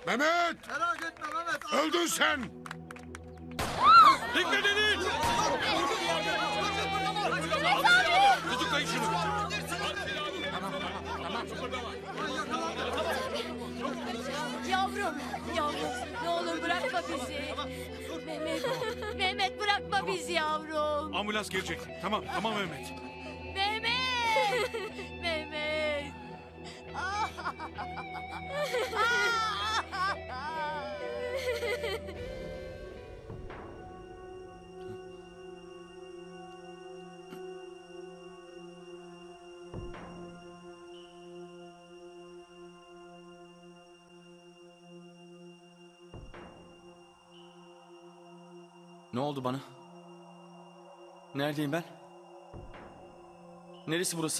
Mehmet! Merak etme Mehmet. Öldün sen! Dikkat edin! Tutuklayın şunu. Yavrum, ne olur bırakma bizi. Mehmet bırakma bizi yavrum. Ambulans gelecek. Tamam Mehmet. Mehmet! Mehmet! Ne oldu bana? Neredeyim ben? Neresi burası?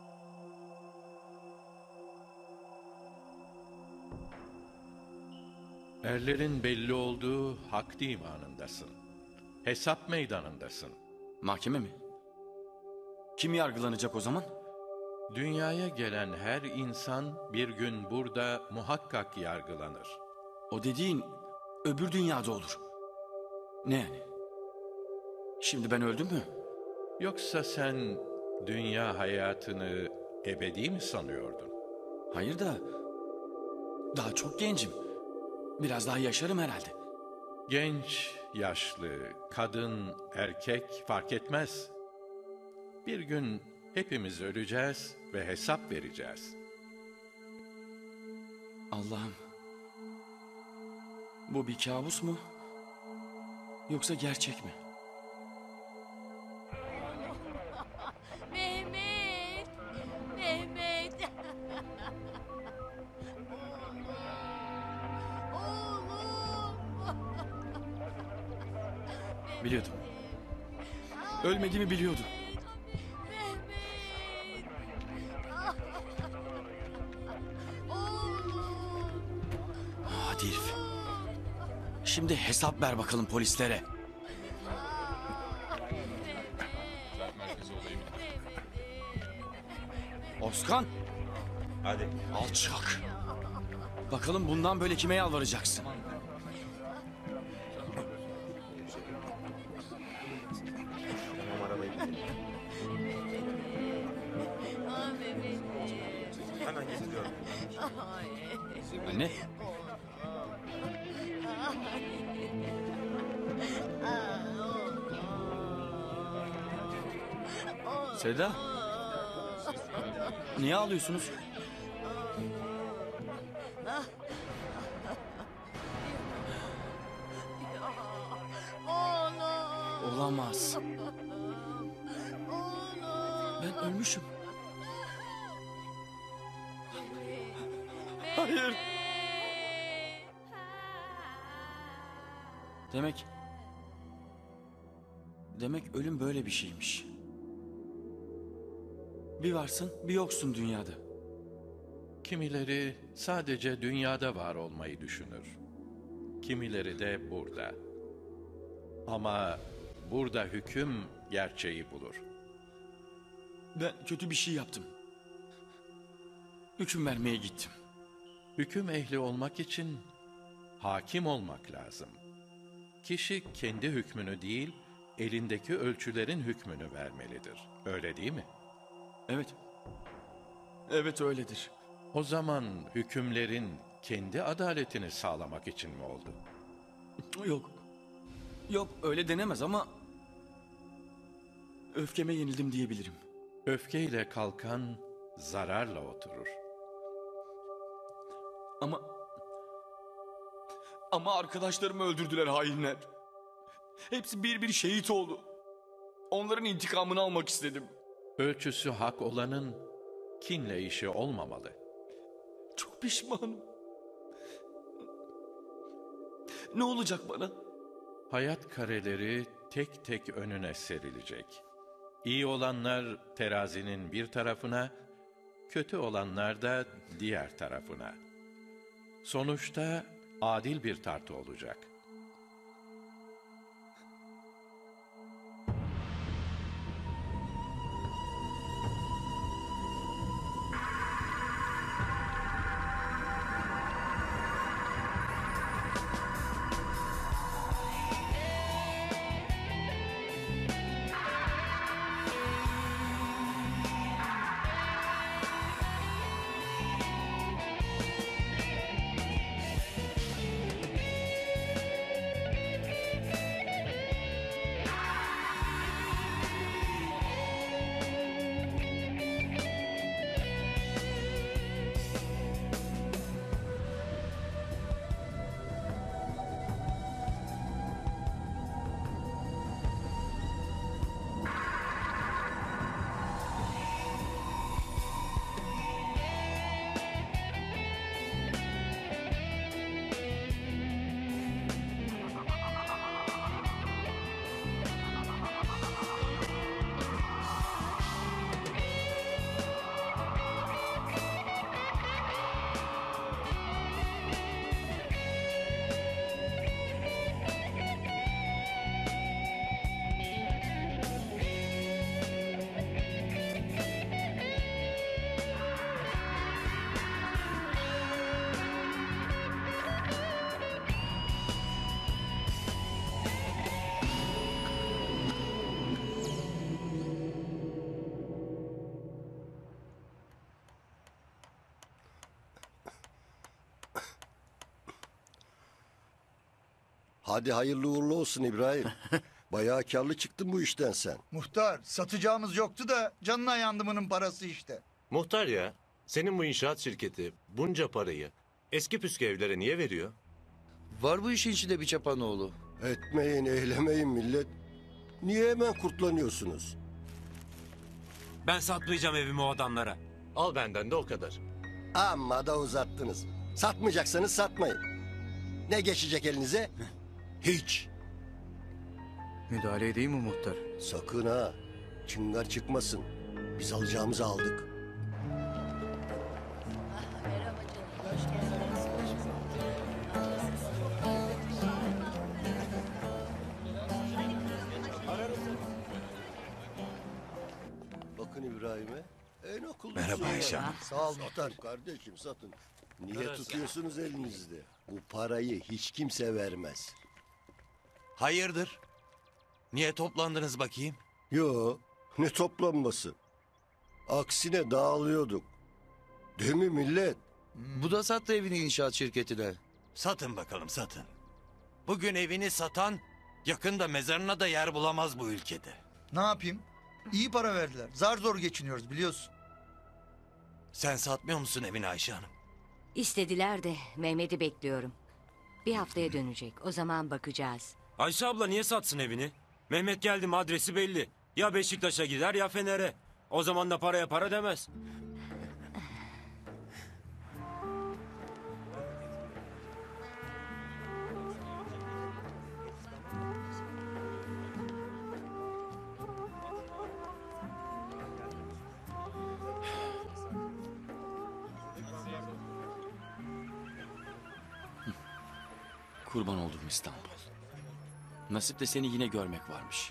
Erlerin belli olduğu hak divanındasın. Hesap meydanındasın. Mahkeme mi? Kim yargılanacak o zaman? Dünyaya gelen her insan bir gün burada muhakkak yargılanır. O dediğin öbür dünyada olur. Ne yani? Şimdi ben öldüm mü? Yoksa sen dünya hayatını ebedi mi sanıyordun? Hayır da daha çok gencim. Biraz daha yaşarım herhalde. Genç, yaşlı, kadın, erkek fark etmez. Bir gün hepimiz öleceğiz ve hesap vereceğiz. Allah'ım. Bu bir kabus mu? Yoksa gerçek mi? Mehmet! Mehmet! Oğlum! Biliyordum. Ölmediğimi biliyordum. Mehmet! Oğlum! Hadi herif. Şimdi hesap ver bakalım polislere. Oskan. Hadi. Alçak. Bakalım bundan böyle kime yalvaracaksın? Hemen getiriyorum. Anne. Seda. Niye ağlıyorsunuz? Oğlum! Olamaz. Oğlum! Ben ölmüşüm. Hayır. Demek ölüm böyle bir şeymiş. Bir varsın, bir yoksun dünyada. Kimileri sadece dünyada var olmayı düşünür. Kimileri de burada. Ama burada hüküm gerçeği bulur. Ben kötü bir şey yaptım. Hüküm vermeye gittim. Hüküm ehli olmak için hakim olmak lazım. Kişi kendi hükmünü değil, elindeki ölçülerin hükmünü vermelidir. Öyle değil mi? Evet. Evet öyledir. O zaman hükümlerin kendi adaletini sağlamak için mi oldu? Yok. Yok öyle denemez ama... öfkeme yenildim diyebilirim. Öfkeyle kalkan zararla oturur. Ama arkadaşlarımı öldürdüler hainler. Hepsi bir şehit oldu. Onların intikamını almak istedim. Ölçüsü hak olanın kinle işi olmamalı. Çok pişmanım. Ne olacak bana? Hayat kareleri tek tek önüne serilecek. İyi olanlar terazinin bir tarafına, kötü olanlar da diğer tarafına. Sonuçta adil bir tartı olacak. Hadi hayırlı uğurlu olsun İbrahim. Bayağı karlı çıktın bu işten sen. Muhtar satacağımız yoktu da canına yandımının parası işte. Muhtar ya, senin bu inşaat şirketi bunca parayı eski püskü evlere niye veriyor? Var bu işin içinde bir çapanoğlu. Etmeyin, eylemeyin millet. Niye hemen kurtlanıyorsunuz? Ben satmayacağım evimi o adamlara. Al benden de o kadar. Amma da uzattınız. Satmayacaksanız satmayın. Ne geçecek elinize? Hiç. Müdahale edeyim mi muhtar? Sakın ha. Çıngar çıkmasın. Biz alacağımızı aldık. Merhaba canım. Hoş geldiniz. Bakın İbrahim'e. En okullu. Merhaba Ayşe Hanım. Sağ ol muhtar. Kardeşim satın. Niye tutuyorsunuz elinizde? Bu parayı hiç kimse vermez. Hayırdır? Niye toplandınız bakayım? Yo, ne toplanması? Aksine dağılıyorduk. Değil mi millet? Bu da sattı evini inşaat şirketine. Satın bakalım satın. Bugün evini satan yakında mezarına da yer bulamaz bu ülkede. Ne yapayım? İyi para verdiler. Zar zor geçiniyoruz biliyorsun. Sen satmıyor musun evini Ayşe Hanım? İstediler de Mehmet'i bekliyorum. Bir haftaya dönecek. O zaman bakacağız. Ayşe abla niye satsın evini? Mehmet geldi mi adresi belli. Ya Beşiktaş'a gider ya Fener'e. O zaman da paraya para demez. Kurban oldum İstanbul. Nasip de seni yine görmek varmış.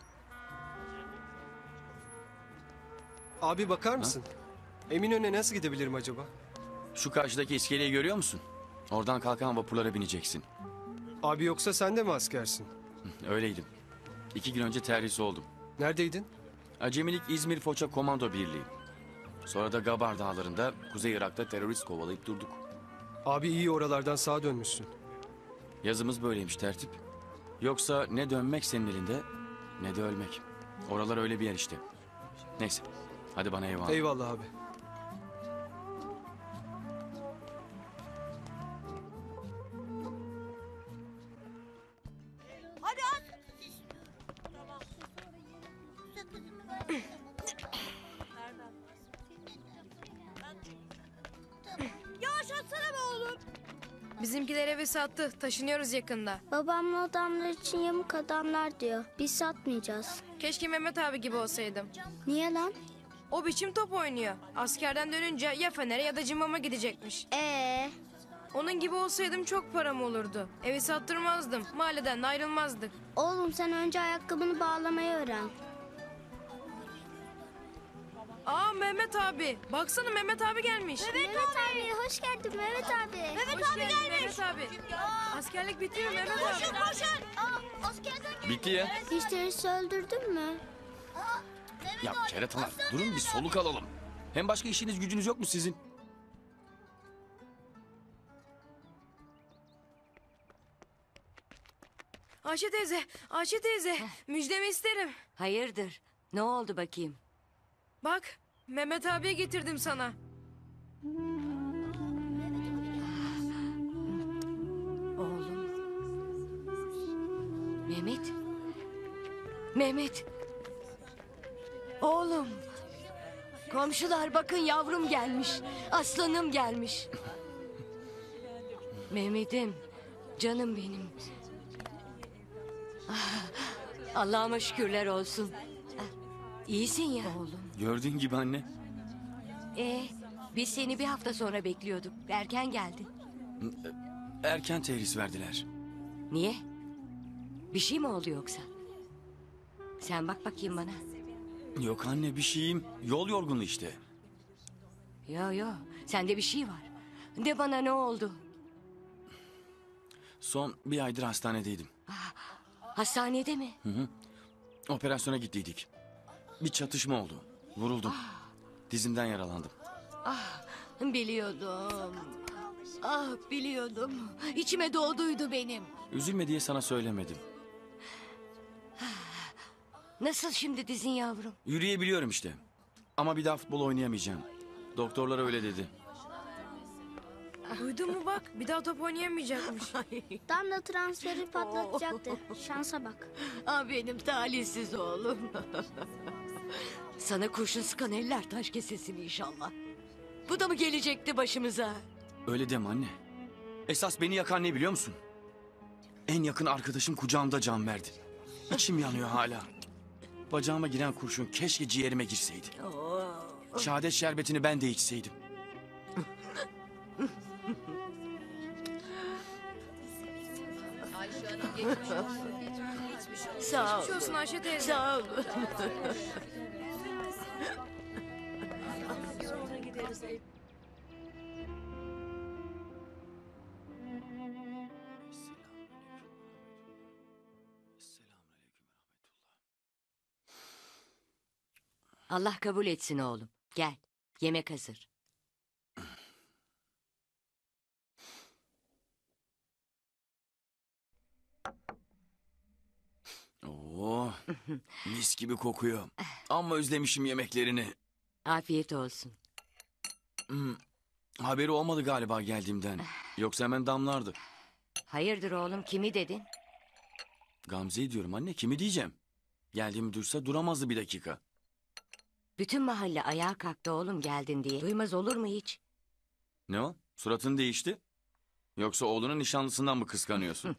Abi bakar mısın? Eminönü'ne nasıl gidebilirim acaba? Şu karşıdaki iskeleyi görüyor musun? Oradan kalkan vapurlara bineceksin. Abi yoksa sen de mi askersin? Öyleydim. 2 gün önce terhis oldum. Neredeydin? Acemilik İzmir Foça Komando Birliği. Sonra da Gabar Dağları'nda Kuzey Irak'ta terörist kovalayıp durduk. Abi iyi oralardan sağa dönmüşsün. Yazımız böyleymiş tertip. Yoksa ne dönmek senin elinde ne de ölmek. Oralar öyle bir yer işte. Neyse hadi bana eyvallah. Eyvallah abi. Yavaş atsana be oğlum. Bizimkiler evi sattı. Taşınıyoruz yakında. Babamla adamlar için yamuk adamlar diyor. Biz satmayacağız. Keşke Mehmet abi gibi olsaydım. Niye lan? O biçim top oynuyor. Askerden dönünce ya Fener'e ya da Cimam'a gidecekmiş. Onun gibi olsaydım çok param olurdu. Evi sattırmazdım. Mahalleden de ayrılmazdık. Oğlum sen önce ayakkabını bağlamayı öğren. Aa Mehmet abi. Baksana Mehmet abi gelmiş. Mehmet abi hoş geldin Mehmet abi. Mehmet Hoş geldin Mehmet abi. Askerlik bitiyor Mehmet abi. Askerden Bitti ya. hiç terörist öldürdün mü? Ya keratalar durun bir soluk alalım. Hem başka işiniz gücünüz yok mu sizin? Ayşe teyze, Ayşe teyze. Müjdemi isterim. Hayırdır? Ne oldu bakayım? Bak Mehmet abiye getirdim sana. Oğlum. Mehmet. Mehmet. Oğlum. Komşular bakın yavrum gelmiş. Aslanım gelmiş. Mehmet'im. Canım benim. Ah, Allah'ıma şükürler olsun. Ah, İyisin ya oğlum. Gördüğün gibi anne. Biz seni bir hafta sonra bekliyorduk. Erken geldin. Erken terhis verdiler. Niye? Bir şey mi oldu yoksa? Sen bak bakayım bana. Yok anne bir şeyim. Yol yorgunu işte. Yo sende bir şey var. De bana ne oldu? Son bir aydır hastanedeydim. Hastanede mi? Operasyona gittiydik. Bir çatışma oldu. Vuruldum. Dizimden yaralandım. Biliyordum. Ah biliyordum. İçime doğduydu benim. Üzülme diye sana söylemedim. Nasıl şimdi dizin yavrum? Yürüyebiliyorum işte. Ama bir daha futbol oynayamayacağım. Doktorlar öyle dedi. Duydun mu bak? Bir daha top oynayamayacakmış. Damla transferi patlatacaktı. Şansa bak. Ah benim talihsiz oğlum. Sana kurşun sıkan eller taş kesesin inşallah. Bu da mı gelecekti başımıza? Öyle deme anne. Esas beni yakan ne biliyor musun? En yakın arkadaşım kucağımda can verdi. İçim yanıyor hala. Bacağıma giren kurşun keşke ciğerime girseydi. Şehadet şerbetini ben de içseydim. Sağ ol. Geçmiş olsun Ayşe teyze. Sağ ol. Allah kabul etsin oğlum. Gel. Yemek hazır. Oo, mis gibi kokuyor. Ama özlemişim yemeklerini. Afiyet olsun. Haberi olmadı galiba geldiğimden. Yoksa hemen damlardı. Hayırdır oğlum, kimi dedin? Gamze'yi diyorum anne, kimi diyeceğim? Geldiğimi duysa duramazdı bir dakika. Bütün mahalle ayağa kalktı oğlum geldin diye. Duymaz olur mu hiç? Ne o? Suratın değişti. Yoksa oğlunun nişanlısından mı kıskanıyorsun?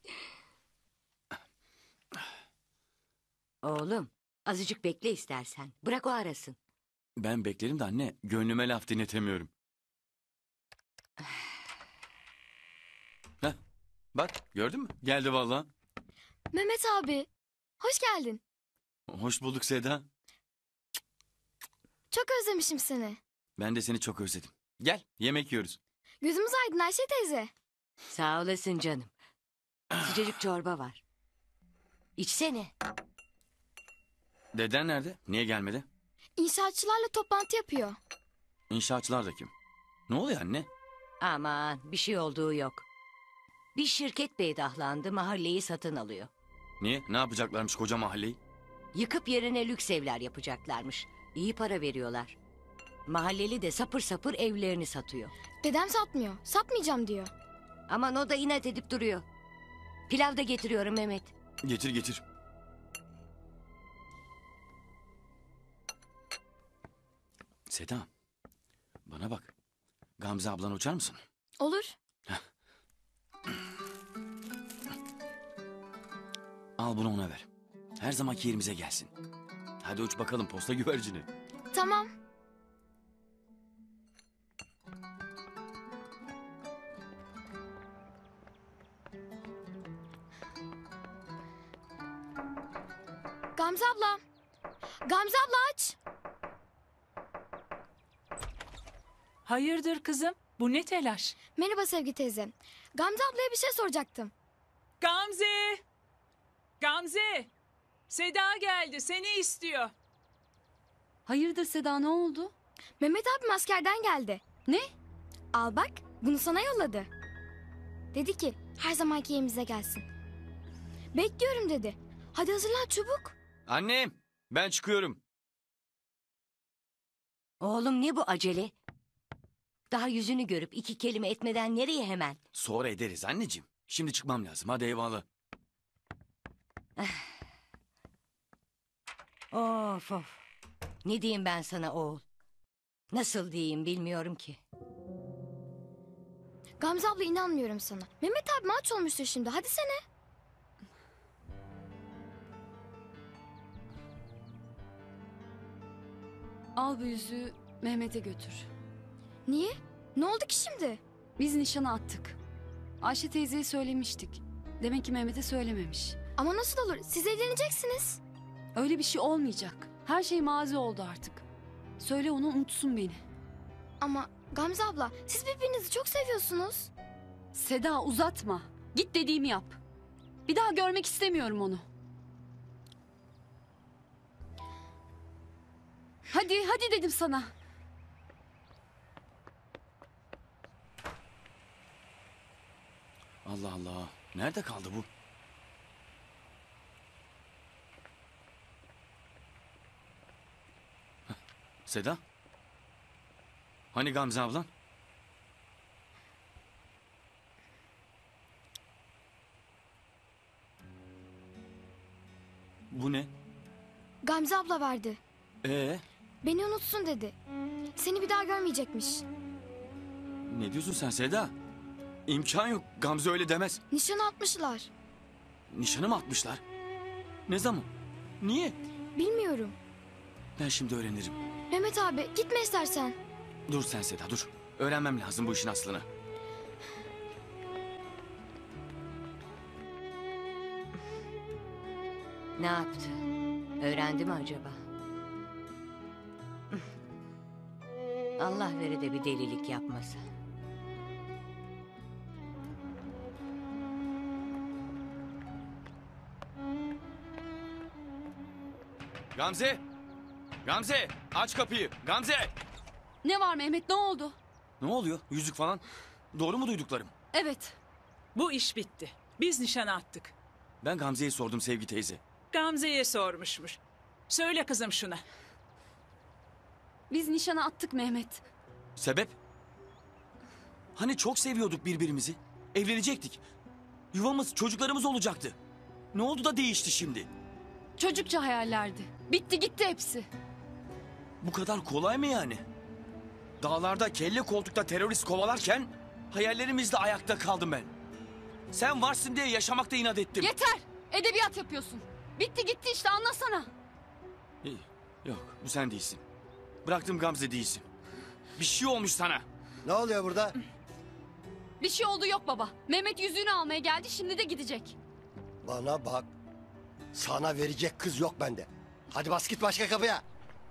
Oğlum azıcık bekle istersen. Bırak o arasın. Ben beklerim de anne, gönlüme laf dinletemiyorum. Heh, bak gördün mü? Geldi vallahi. Mehmet abi, hoş geldin. Hoş bulduk Seda. Çok özlemişim seni. Ben de seni çok özledim. Gel, yemek yiyoruz. Gözümüz aydın Ayşe teyze. Sağ olasın canım. Sıcacık çorba var. İçsene. Deden nerede? Niye gelmedi? İnşaatçılarla toplantı yapıyor. İnşaatçılar da kim? Ne oluyor anne? Aman bir şey olduğu yok. Bir şirket beydahlandı, mahalleyi satın alıyor. Niye? Ne yapacaklarmış koca mahalleyi? Yıkıp yerine lüks evler yapacaklarmış. İyi para veriyorlar. Mahalleli de sapır sapır evlerini satıyor. Dedem satmıyor, satmayacağım diyor. Aman o da inat edip duruyor. Pilav da getiriyorum Mehmet. Getir getir. Seda, bana bak. Gamze ablan uçar mısın? Olur. Al bunu ona ver. Her zamanki yerimize gelsin. Hadi uç bakalım posta güvercini. Tamam. Gamze abla. Gamze abla aç. Hayırdır kızım? Bu ne telaş? Merhaba Sevgi teyze. Gamze ablaya bir şey soracaktım. Gamze! Gamze! Seda geldi, seni istiyor. Hayırdır Seda, ne oldu? Mehmet abim askerden geldi. Ne? Al bak, bunu sana yolladı. Dedi ki her zamanki yerimize gelsin. Bekliyorum dedi. Hadi hazırlan çabuk. Annem, ben çıkıyorum. Oğlum ne bu acele? Daha yüzünü görüp iki kelime etmeden nereye hemen? Sonra ederiz anneciğim. Şimdi çıkmam lazım. Hadi eyvallah. Of of. Ne diyeyim ben sana oğul? Nasıl diyeyim bilmiyorum ki. Gamze abla inanmıyorum sana. Mehmet abi aç olmuştur şimdi. Hadi sene. Al bu yüzüğü Mehmet'e götür. Niye? Ne oldu ki şimdi? Biz nişanı attık. Ayşe teyzeye söylemiştik. Demek ki Mehmet'e söylememiş. Ama nasıl olur? Siz evleneceksiniz. Öyle bir şey olmayacak. Her şey mazi oldu artık. Söyle ona unutsun beni. Ama Gamze abla siz birbirinizi çok seviyorsunuz. Seda uzatma. Git dediğimi yap. Bir daha görmek istemiyorum onu. Hadi dedim sana. Allah Allah. Nerede kaldı bu? Heh, Seda? Hani Gamze ablan? Bu ne? Gamze abla verdi. Ee, Beni unutsun dedi. Seni bir daha görmeyecekmiş. ne diyorsun sen Seda? İmkan yok. Gamze öyle demez. Nişan atmışlar. Nişanı mı atmışlar? Ne zaman? Niye? Bilmiyorum. Ben şimdi öğrenirim. Mehmet abi gitme istersen. Dur sen Seda dur. Öğrenmem lazım bu işin aslını. Ne yaptı? Öğrendi mi acaba? Allah vere de bir delilik yapmasa. Gamze! Gamze! Aç kapıyı! Gamze! Ne var Mehmet, ne oldu? Ne oluyor? Yüzük falan. Doğru mu duyduklarım? Evet. Bu iş bitti. Biz nişana attık. Ben Gamze'ye sordum Sevgi teyze. Gamze'ye sormuşmuş. Söyle kızım şuna. Biz nişana attık Mehmet. Sebep? Hani çok seviyorduk birbirimizi. Evlenecektik. Yuvamız, çocuklarımız olacaktı. Ne oldu da değişti şimdi? Çocukça hayallerdi. Bitti gitti hepsi. Bu kadar kolay mı yani? Dağlarda kelle koltukta terörist kovalarken hayallerimizle ayakta kaldım ben. Sen varsın diye yaşamakta inat ettim. Yeter! Edebiyat yapıyorsun. Bitti gitti işte, anlasana. İyi, yok bu sen değilsin. Bıraktım Gamze değilsin. Bir şey olmuş sana. Ne oluyor burada? Bir şey oldu yok baba. Mehmet yüzüğünü almaya geldi, şimdi de gidecek. Bana bak. Sana verecek kız yok bende. Hadi bas git başka kapıya.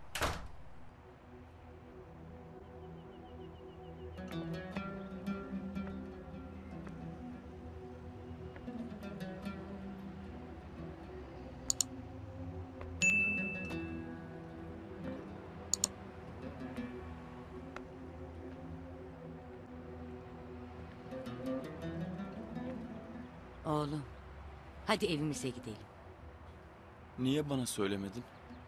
Oğlum, hadi evimize gidelim. Niye bana söylemedin?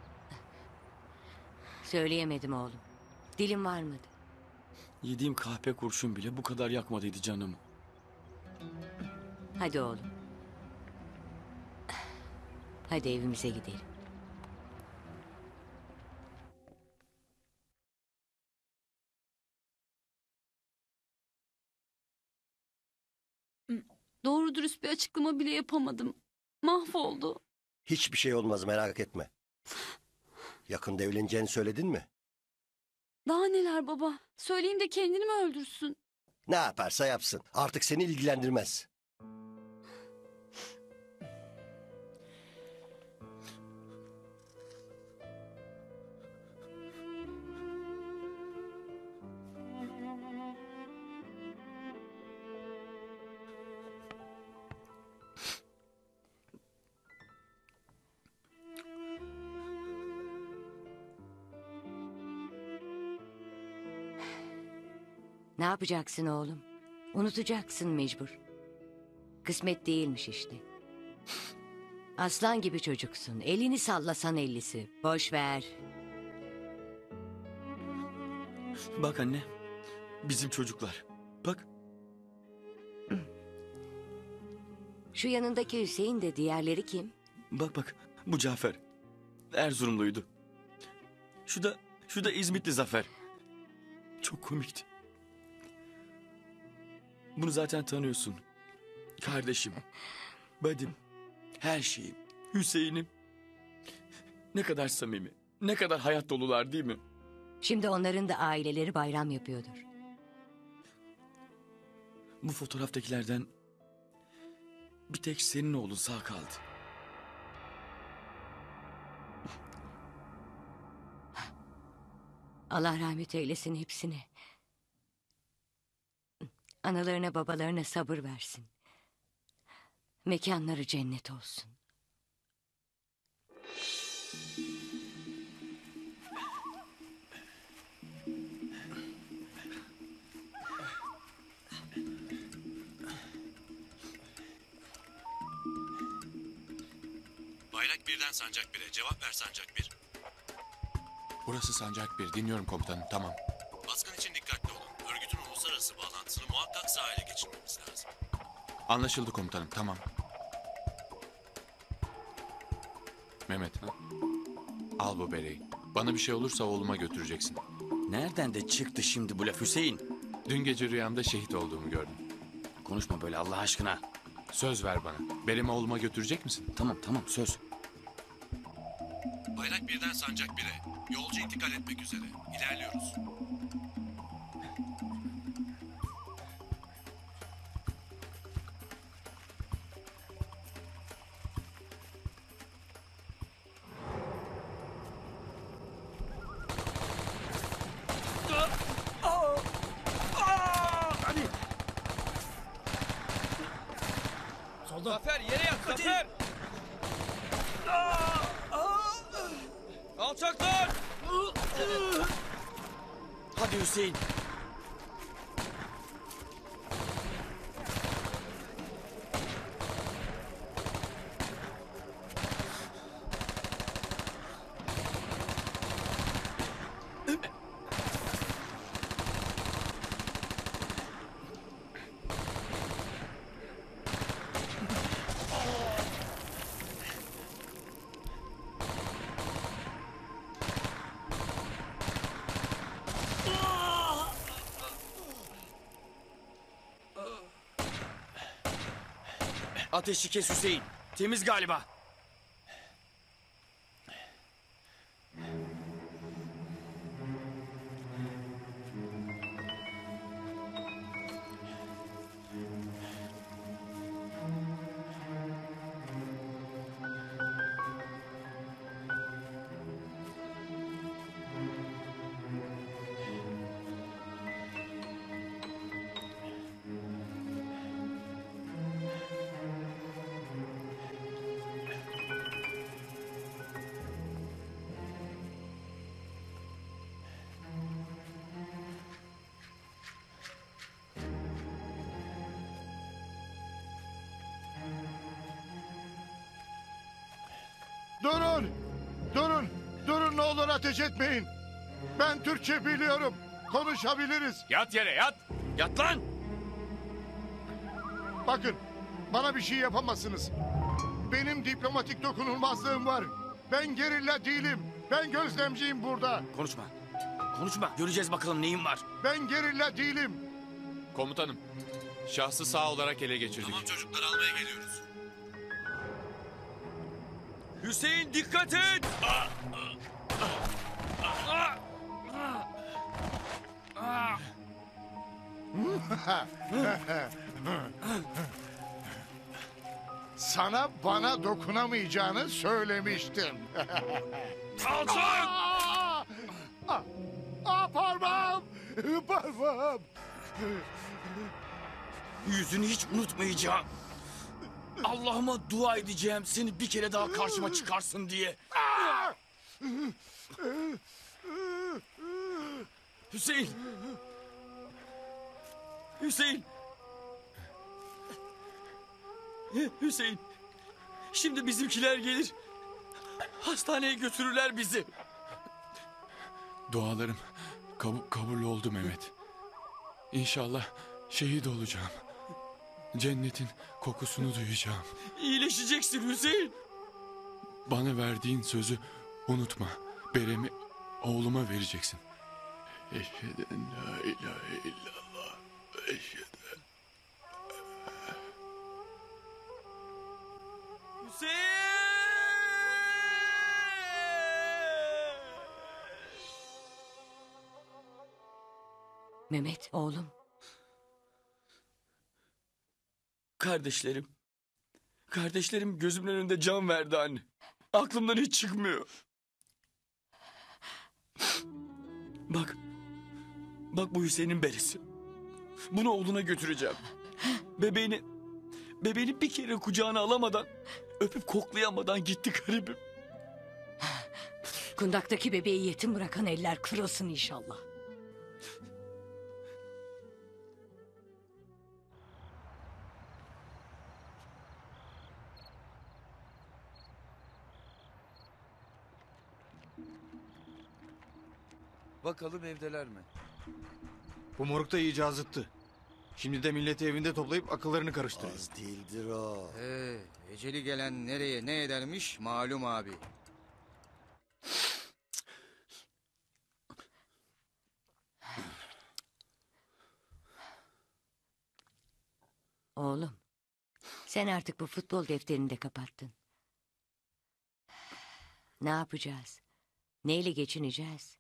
Söyleyemedim oğlum. Dilim varmadı. Yediğim kahpe kurşun bile bu kadar yakmadıydı canımı. Hadi oğlum. Hadi evimize gidelim. Doğru dürüst bir açıklama bile yapamadım. Mahvoldu. Hiçbir şey olmaz merak etme. Yakında evleneceğini söyledin mi? Daha neler baba? Söyleyeyim de kendini mi öldürsün? Ne yaparsa yapsın. Artık seni ilgilendirmez. Ne yapacaksın oğlum? Unutacaksın mecbur. Kısmet değilmiş işte. Aslan gibi çocuksun. Elini sallasan ellisi. Boş ver. Bak anne. Bizim çocuklar. Bak. Şu yanındaki Hüseyin de diğerleri kim? Bak. Bu Cafer. Erzurumluydu. Şu da İzmitli Zafer. Çok komikti. Bunu zaten tanıyorsun. Kardeşim. Bedim. Her şeyim. Hüseyin'im. Ne kadar samimi. Ne kadar hayat dolular değil mi? Şimdi onların da aileleri bayram yapıyordur. Bu fotoğraftakilerden bir tek senin oğlun sağ kaldı. Allah rahmet eylesin hepsine. Analarına babalarına sabır versin. Mekanları cennet olsun. Bayrak birden Sancak 1'e. Cevap ver Sancak 1. Burası Sancak 1. Dinliyorum komutanım. Tamam. Baskın için dikkatli olun. Örgütün uluslararası bağlantısını muhakkak sağ ele geçirmemiz lazım. Anlaşıldı komutanım. Tamam. Mehmet. Al bu bereyi. Bana bir şey olursa oğluma götüreceksin. Nereden de çıktı şimdi bu laf Hüseyin? Dün gece rüyamda şehit olduğumu gördüm. Konuşma böyle Allah aşkına. Söz ver bana. Beremi oğluma götürecek misin? Tamam söz. Bayrak birden Sancak 1'e. Yolcu intikal etmek üzere. İlerliyoruz. Hadi. Solda. Zafer yere yat Zafer. Alçaklar. Hadi Hüseyin. Ateşi kes Hüseyin. Temiz galiba. Durun! Durun ne olur ateş etmeyin. Ben Türkçe biliyorum. Konuşabiliriz. Yat yere yat. Yat lan! Bakın bana bir şey yapamazsınız. Benim diplomatik dokunulmazlığım var. Ben gerilla değilim. Ben gözlemciyim burada. Konuşma. Göreceğiz bakalım neyin var. Ben gerilla değilim. Komutanım. Şahsı sağ olarak ele geçirdik. Tamam çocuklar, almaya geliyoruz. Hüseyin dikkat et! Sana bana dokunamayacağını söylemiştim. Alçak! Parmağım! Parmağım! Yüzünü hiç unutmayacağım. Allah'ıma dua edeceğim seni bir kere daha karşıma çıkarsın diye. Hüseyin! Hüseyin! Şimdi bizimkiler gelir. Hastaneye götürürler bizi. Dualarım kabul oldu Mehmet. İnşallah şehit olacağım. Cennetin kokusunu duyacağım. İyileşeceksin Hüseyin. Bana verdiğin sözü unutma. Beremi oğluma vereceksin. Eşhedü en la ilahe illallah. Eşhedü. Mehmet oğlum. Kardeşlerim gözümün önünde can verdi anne. Aklımdan hiç çıkmıyor. Bak bu Hüseyin'in beresi. Bunu oğluna götüreceğim. Bebeğini bir kere kucağına alamadan, öpüp koklayamadan gitti garibim. Kundaktaki bebeği yetim bırakan eller kırılsın inşallah. Bakalım evdeler mi? Bu moruk da iyice azıttı. Şimdi de milleti evinde toplayıp akıllarını karıştırıyor. Az değildir o. Eceli gelen nereye ne edermiş malum abi. Oğlum, sen artık bu futbol defterini de kapattın. Ne yapacağız? Neyle geçineceğiz?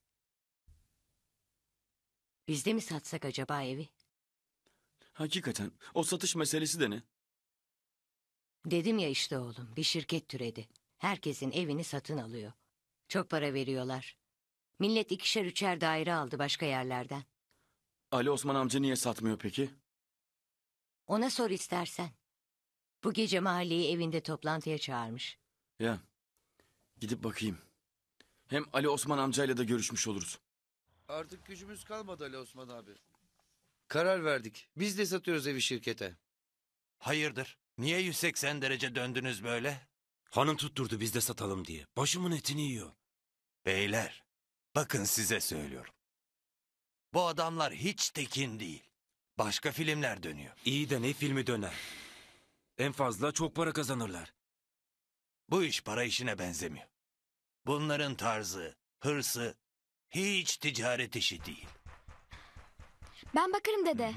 Biz de mi satsak acaba evi? Hakikaten o satış meselesi de ne? Dedim ya işte oğlum, bir şirket türedi. Herkesin evini satın alıyor. Çok para veriyorlar. Millet 2'şer 3'er daire aldı başka yerlerden. Ali Osman amca niye satmıyor peki? Ona sor istersen. Bu gece mahalleyi evinde toplantıya çağırmış. Ya gidip bakayım. Hem Ali Osman amcayla da görüşmüş oluruz. Artık gücümüz kalmadı Ali Osman abi. Karar verdik. Biz de satıyoruz evi şirkete. Hayırdır? Niye 180 derece döndünüz böyle? Hanım tutturdu biz de satalım diye. Başımın etini yiyor. Beyler, bakın size söylüyorum. Bu adamlar hiç tekin değil. Başka filmler dönüyor. İyi de ne filmi döner? En fazla çok para kazanırlar. Bu iş para işine benzemiyor. Bunların tarzı, hırsı hiç ticaret işi değil. Ben bakarım dede.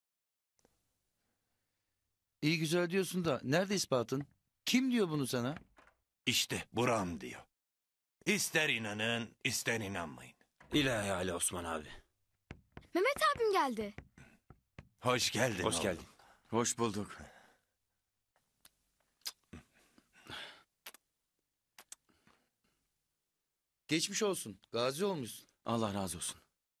İyi güzel diyorsun da nerede ispatın? Kim diyor bunu sana? İşte buram diyor. İster inanın, ister inanmayın. İlahi Ali Osman abi. Mehmet abim geldi. Hoş geldin Hoş oğlum. geldin. Hoş bulduk. Geçmiş olsun. Gazi olmuşsun. Allah razı olsun.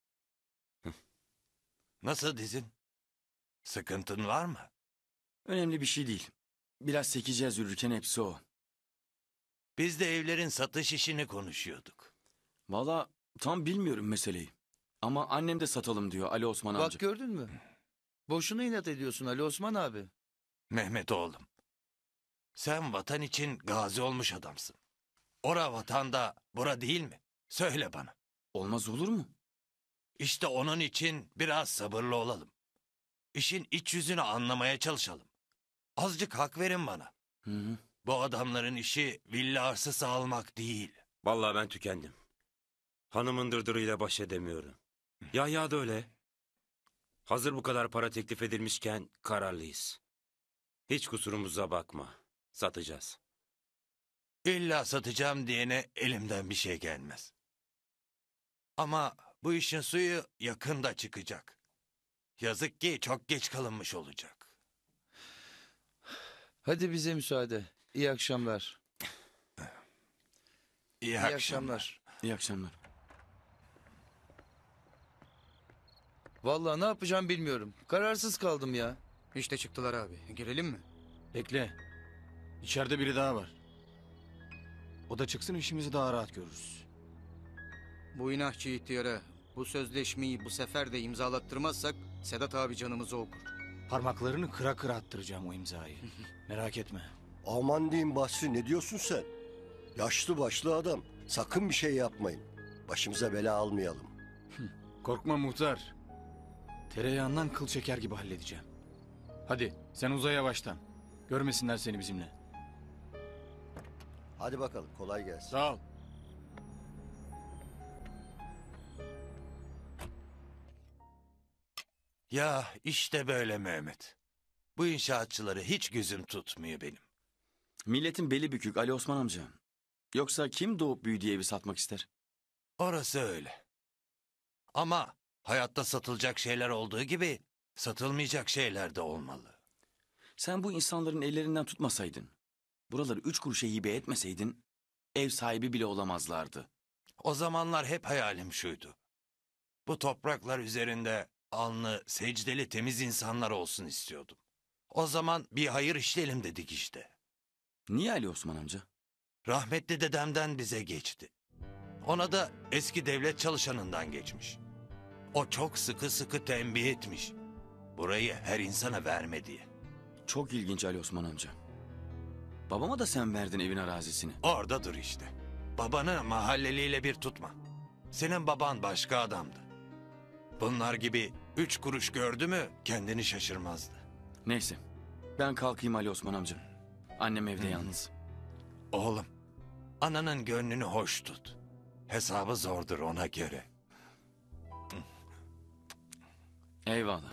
Nasıl dizin? Sıkıntın var mı? Önemli bir şey değil. Biraz sekeceğiz yürürken hepsi o. Biz de evlerin satış işini konuşuyorduk. Valla tam bilmiyorum meseleyi. Ama annem de satalım diyor Ali Osman amca. Bak gördün mü? Boşuna inat ediyorsun Ali Osman abi. Mehmet oğlum. Sen vatan için gazi olmuş adamsın. Ora vatanda, bura değil mi? Söyle bana. Olmaz olur mu? İşte onun için biraz sabırlı olalım. İşin iç yüzünü anlamaya çalışalım. Azıcık hak verin bana. Hı. Bu adamların işi villa arsası almak değil. Vallahi ben tükendim. Hanımın dırdırıyla baş edemiyorum. Ya da öyle. Hazır bu kadar para teklif edilmişken kararlıyız. Hiç kusurumuza bakma. Satacağız. İlla satacağım diyene elimden bir şey gelmez. Ama bu işin suyu yakında çıkacak. Yazık ki çok geç kalınmış olacak. Hadi bize müsaade. İyi akşamlar. İyi akşamlar. İyi akşamlar. Vallahi ne yapacağım bilmiyorum. Kararsız kaldım ya. İşte çıktılar abi. Girelim mi? Bekle. İçeride biri daha var. O da çıksın işimizi daha rahat görürüz. Bu inatçı ihtiyara bu sözleşmeyi bu sefer de imzalattırmazsak Sedat abi canımızı okur. Parmaklarını kıra kıra attıracağım o imzayı. Merak etme. Aman diyeyim Basri, ne diyorsun sen? Yaşlı başlı adam. Sakın bir şey yapmayın. Başımıza bela almayalım. Korkma muhtar. Tereyağından kıl çeker gibi halledeceğim. Hadi sen uza yavaştan. Görmesinler seni bizimle. Hadi bakalım, kolay gelsin. Sağ ol. Ya işte böyle Mehmet. Bu inşaatçıları hiç gözüm tutmuyor benim. Milletin beli bükük Ali Osman amca. Yoksa kim doğup büyüdüğü evi satmak ister? Orası öyle. Ama hayatta satılacak şeyler olduğu gibi satılmayacak şeyler de olmalı. Sen bu insanların ellerinden tutmasaydın, buraları 3 kuruşa hibe etmeseydin, ev sahibi bile olamazlardı. O zamanlar hep hayalim şuydu. Bu topraklar üzerinde alnı, secdeli, temiz insanlar olsun istiyordum. O zaman bir hayır işleyelim dedik işte. Niye Ali Osman amca? Rahmetli dedemden bize geçti. Ona da eski devlet çalışanından geçmiş. O çok sıkı sıkı tembih etmiş. Burayı her insana verme diye. Çok ilginç Ali Osman amca. Babama da sen verdin evin arazisini. Orada dur işte. Babanı mahalleliyle bir tutma. Senin baban başka adamdı. Bunlar gibi 3 kuruş gördü mü kendini şaşırmazdı. Neyse. Ben kalkayım Ali Osman amca. Annem evde yalnız. Oğlum, ananın gönlünü hoş tut. Hesabı zordur ona göre. Eyvallah.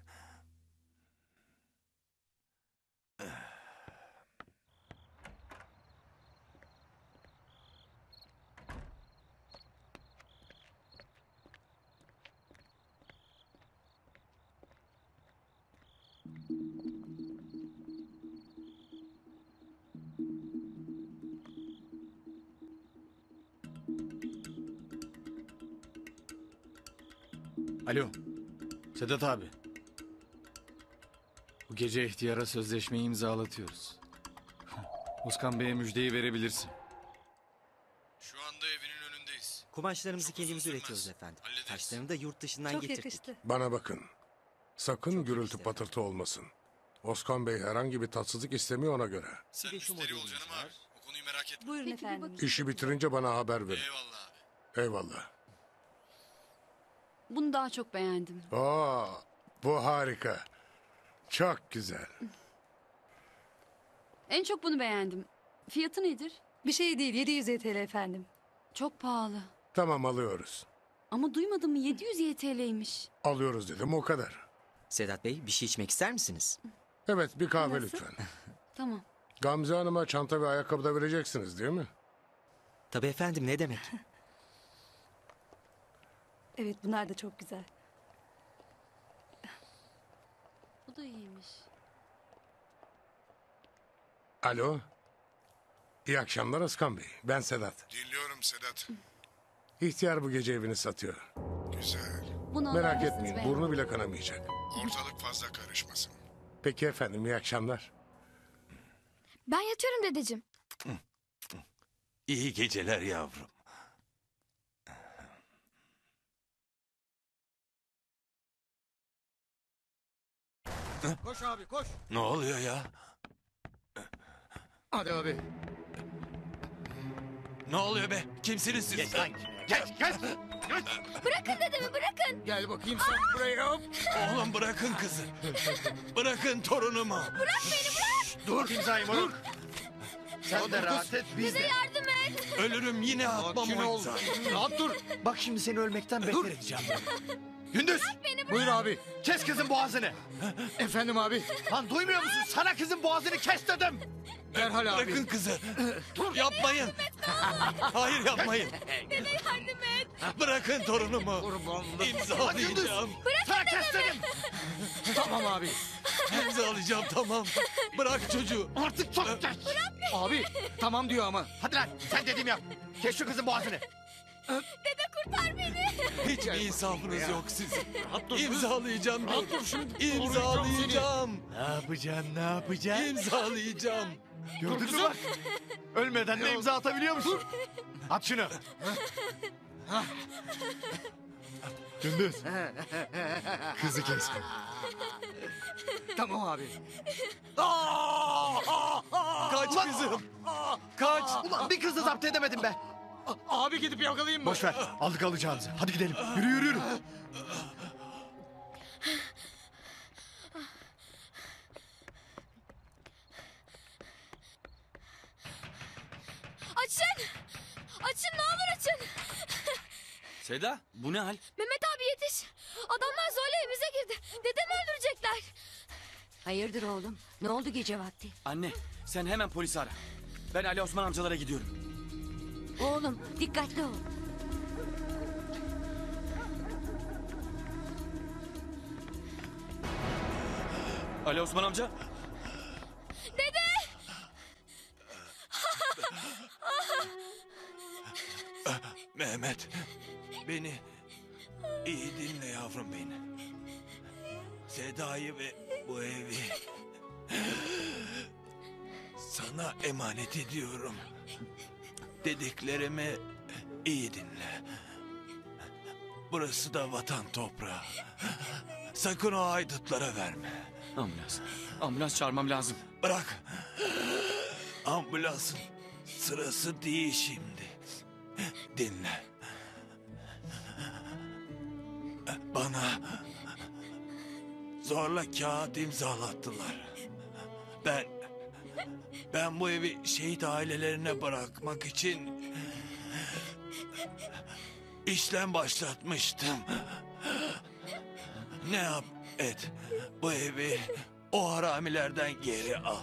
Alo. Sedat abi. Bu gece ihtiyara sözleşmeyi imzalatıyoruz. Oskan Bey'e müjdeyi verebilirsin. Şu anda evinin önündeyiz. Kumaşlarımızı kendimiz üretiyoruz efendim. Taşlarını da yurt dışından Çok getirdik. yakıştı. Bana bakın. Sakın gürültü patırtı olmasın. Oskan Bey herhangi bir tatsızlık istemiyor ona göre. Sen müşteri ol canım abi. O konuyu merak etme. Buyurun efendim. İşi bitirince bana haber verin. Eyvallah abi. Eyvallah. Bunu daha çok beğendim. Aa, bu harika. Çok güzel. En çok bunu beğendim. Fiyatı nedir? Bir şey değil 700 TL efendim. Çok pahalı. Tamam alıyoruz. Ama duymadın mı 700 YTL'ymiş. Alıyoruz dedim o kadar. Sedat Bey bir şey içmek ister misiniz? Evet bir kahve Nasıl? lütfen. Tamam. Gamze Hanım'a çanta ve ayakkabı da vereceksiniz değil mi? Tabii efendim ne demek? Evet bunlar da çok güzel. Bu da iyiymiş. Alo. İyi akşamlar Oskan Bey. Ben Sedat. Dinliyorum Sedat. İhtiyar bu gece evini satıyor. Güzel. Bunu Merak alır mısınız etmeyin beyefendi? burnu bile kanamayacak. Ortalık fazla karışmasın. Peki efendim iyi akşamlar. Ben yatıyorum dedeciğim. İyi geceler yavrum. Koş abi koş. Ne oluyor ya? Hadi abi. Ne oluyor be? Kimsiniz siz? Geç. Bırakın dedemi bırakın. Gel bakayım sen buraya. Hop. Oğlum bırakın kızı. Bırakın torunumu. Bırak beni bırak. Dur imzayı moruk. Sen de rahat et biz Bize de. yardım et. Ölürüm yine atmam Sakin o ol. imzayı. Rahat dur. Bak şimdi seni ölmekten beter edeceğim. Gündüz. Buyur abi. Kes kızın boğazını. Efendim abi. Lan duymuyor musun? Sana kızın boğazını kes dedim. Derhal abi. Bırakın kızı. Yapmayın. Hayır yapmayın. Dede yardım et. Bırakın torunumu. İmzalayacağım. Sana kes dedim. Tamam abi. İmzalayacağım tamam. Bırak çocuğu. Artık çok geç. Abi tamam diyor ama. Hadi lan sen dediğimi yap. Kes şu kızın boğazını. Dede kurtar beni. Hiç mi insafınız yok sizin? dur. İmzalayacağım. Rahat dur şimdi. İmzalayacağım. Ne yapacaksın? İmzalayacağım. Gördün mü bak? Ölmeden de imza atabiliyor musun? At şunu. Gündüz. Kızı kes. Tamam abi. Kaç kızım. Kaç. Ulan bir kızı zapt edemedim be. Abi gidip yakalayayım mı? Boş ver. Aldık alacağınızı. Hadi gidelim. Yürü yürü yürü. Açın. Açın ne olur açın. Seda bu ne hal? Mehmet abi yetiş. Adamlar zorla evimize girdi. Dedemi öldürecekler. Hayırdır oğlum? Ne oldu gece vakti? Anne sen hemen polisi ara. Ben Ali Osman amcalara gidiyorum. Oğlum dikkatli ol. Ali Osman amca. Dede. Mehmet. Beni iyi dinle yavrum beni. Seda'yı ve bu evi sana emanet ediyorum. Dediklerimi iyi dinle. Burası da vatan toprağı. Sakın o haydutlara verme. Ambulans. Ambulans çağırmam lazım. Bırak. Ambulansın sırası değil şimdi. Dinle. Bana zorla kağıt imzalattılar. Ben bu evi şehit ailelerine bırakmak için işlem başlatmıştım. Ne yap et, bu evi o haramilerden geri al.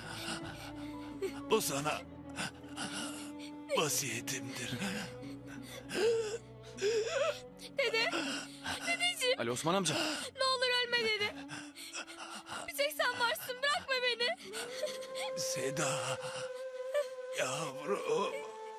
Bu sana vasiyetimdir. Dede. Dedeciğim. Ali Osman amca. Ne olur ölme dede. Bir tek sen varsın, bırakma beni. Seda, yavrum.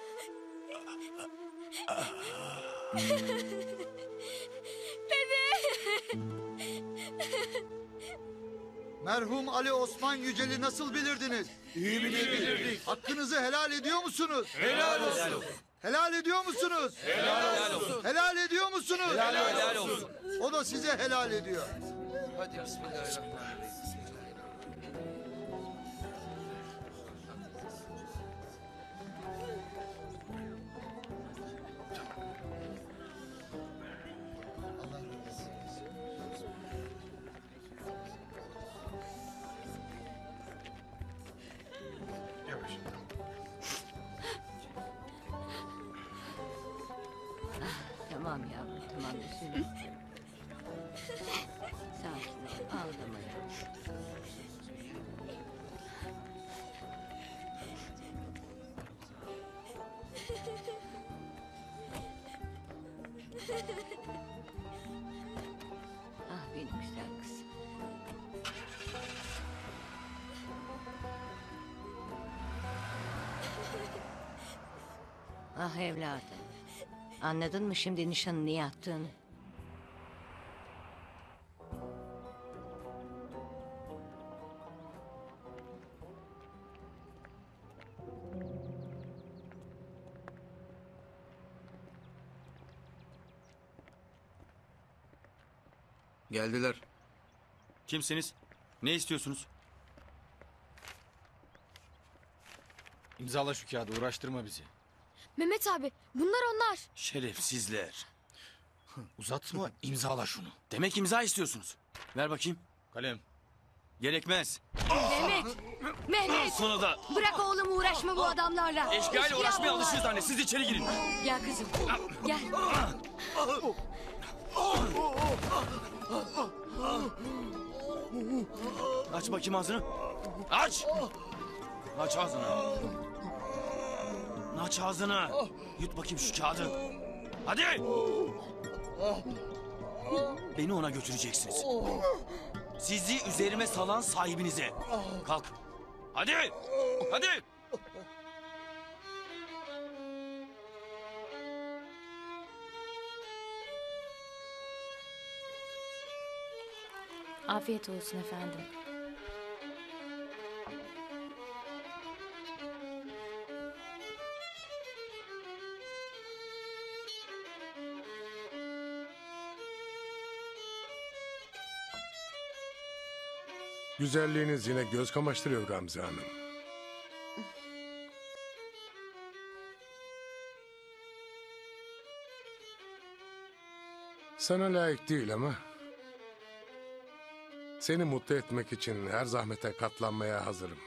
Merhum Ali Osman Yücel'i nasıl bilirdiniz? İyi bilirdik. Hakkınızı helal ediyor musunuz? Helal olsun. Helal ediyor musunuz? Helal olsun. Helal ediyor musunuz? Helal olsun. O da size helal ediyor. Hadi bismillahirrahmanirrahim. Tamam yavrum, tamam üzülme. Sakin ol, ağlama yavrum. Ah benim güzel kızım. Ah evladım. Anladın mı şimdi nişanı niye attığını? Geldiler. Kimsiniz? Ne istiyorsunuz? İmzala şu kağıdı, uğraştırma bizi. Mehmet abi, bunlar onlar. Şerefsizler. Uzatma, imzala şunu. Demek imza istiyorsunuz. Ver bakayım. Kalem. Gerekmez. Mehmet! Mehmet! Sana da. Bırak oğlum, uğraşma bu adamlarla. Eşkıya uğraşmaya bunlar. alışırız anne. Siz içeri girin. Gel kızım, gel. Aç bakayım ağzını. Aç! Aç ağzını. Aç ağzını. Yut bakayım şu kağıdı. Hadi! Beni ona götüreceksiniz. Sizi üzerime salan sahibinize. Kalk. Hadi! Hadi! Afiyet olsun efendim. Güzelliğiniz yine göz kamaştırıyor Gamze Hanım. Sana layık değil ama... seni mutlu etmek için her zahmete katlanmaya hazırım.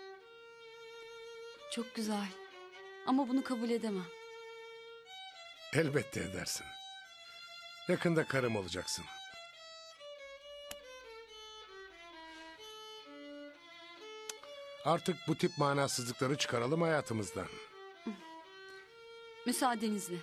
Çok güzel. Ama bunu kabul edemem. Elbette edersin. Yakında karım olacaksın. Artık bu tip manasızlıkları çıkaralım hayatımızdan. Müsaadenizle.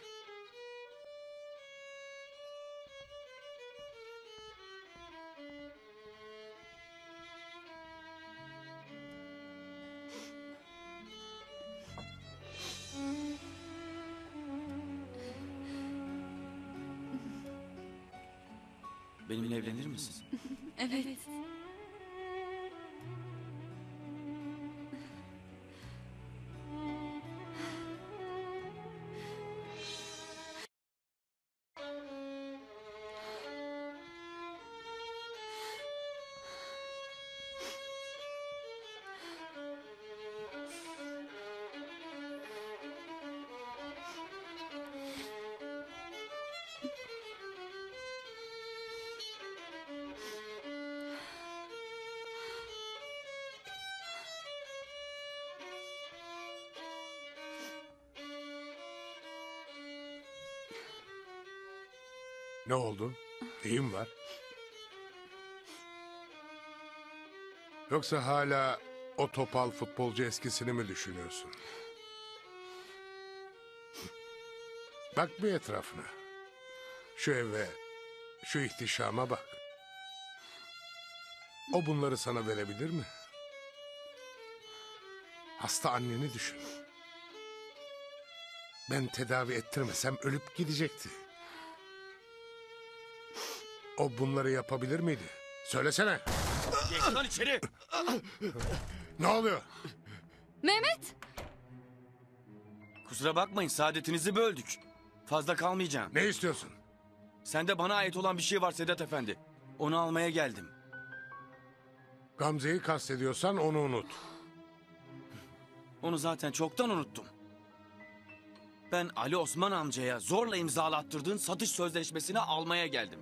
Benimle evlenir misin? Evet. Ne oldu? İyim var. Yoksa hala o topal futbolcu eskisini mi düşünüyorsun? Bak bir etrafına. Şu eve, şu ihtişama bak. O bunları sana verebilir mi? Hasta anneni düşün. Ben tedavi ettirmesem ölüp gidecekti. O bunları yapabilir miydi? Söylesene. Geç lan içeri. Ne oluyor? Mehmet! Kusura bakmayın, saadetinizi böldük. Fazla kalmayacağım. Ne istiyorsun? Sende bana ait olan bir şey var Sedat Efendi. Onu almaya geldim. Gamze'yi kastediyorsan onu unut. Onu zaten çoktan unuttum. Ben Ali Osman amcaya zorla imzalattırdığın satış sözleşmesini almaya geldim.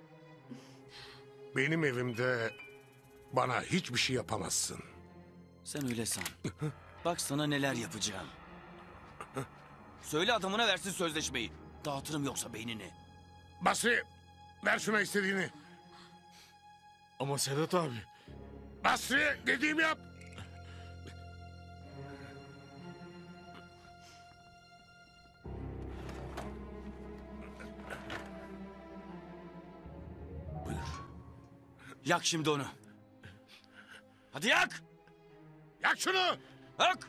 Benim evimde bana hiçbir şey yapamazsın. Sen öyle san. Bak sana neler yapacağım. Söyle adamına versin sözleşmeyi. Dağıtırım yoksa beynini. Basri, ver şuna istediğini. Ama Sedat abi. Basri, dediğimi yap. Yak şimdi onu. Hadi yak! Yak şunu! Yak!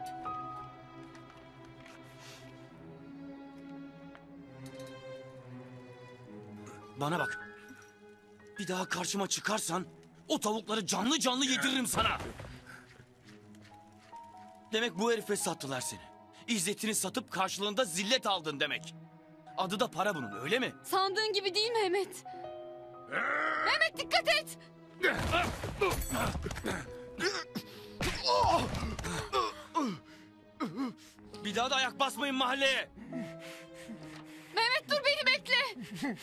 Bana bak. Bir daha karşıma çıkarsan o tavukları canlı canlı yediririm sana. Demek bu herife sattılar seni. İzzetini satıp karşılığında zillet aldın demek. Adı da para bunun, öyle mi? Sandığın gibi değil Mehmet. Mehmet dikkat et! Bir daha da ayak basmayın mahalleye. Mehmet dur, beni bekle.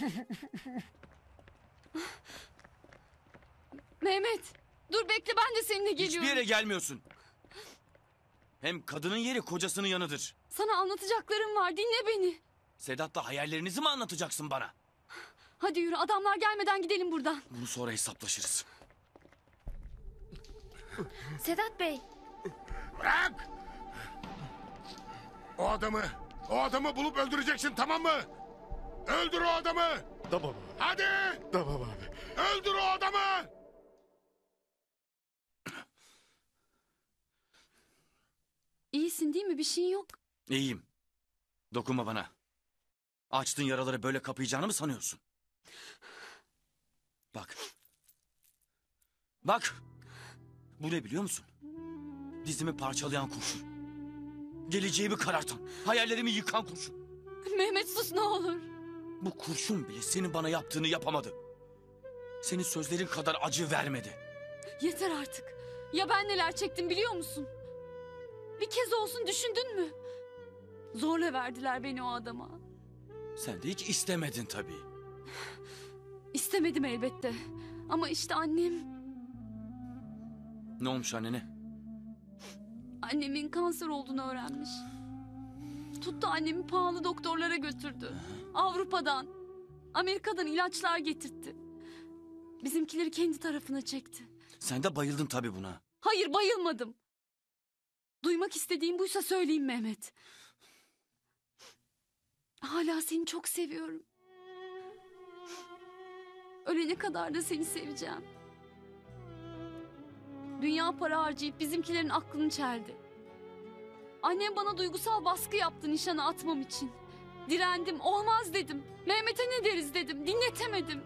Mehmet dur bekle, ben de seninle geliyorum. Hiçbir yere gelmiyorsun. Hem kadının yeri kocasının yanıdır. Sana anlatacaklarım var, dinle beni. Sedat'la hayallerinizi mi anlatacaksın bana? Hadi yürü, adamlar gelmeden gidelim buradan. Bunu sonra hesaplaşırız. Sedat Bey. Bırak! O adamı bulup öldüreceksin, tamam mı? Öldür o adamı! Tamam abi. Hadi! Tamam abi. Öldür o adamı! İyisin değil mi? Bir şeyin yok. İyiyim. Dokunma bana. Açtığın yaraları böyle kapayacağını mı sanıyorsun? Bak. Bak. Bu ne biliyor musun? Dizimi parçalayan kurşun. Geleceğimi karartan, hayallerimi yıkan kurşun. Mehmet sus ne olur. Bu kurşun bile senin bana yaptığını yapamadı. Senin sözlerin kadar acı vermedi. Yeter artık. Ya ben neler çektim biliyor musun? Bir kez olsun düşündün mü? Zorla verdiler beni o adama. Sen de hiç istemedin tabii. İstemedim elbette. Ama işte annem... Ne olmuş annene? Annemin kanser olduğunu öğrenmiş. Tuttu annemi pahalı doktorlara götürdü. Avrupa'dan, Amerika'dan ilaçlar getirtti. Bizimkileri kendi tarafına çekti. Sen de bayıldın tabii buna. Hayır, bayılmadım. Duymak istediğim buysa söyleyeyim Mehmet. Hala seni çok seviyorum. Ölene kadar da seni seveceğim. Dünya para harcayıp bizimkilerin aklını çeldi. Annem bana duygusal baskı yaptı nişana atmam için. Direndim, olmaz dedim. Mehmet'e ne deriz dedim, dinletemedim.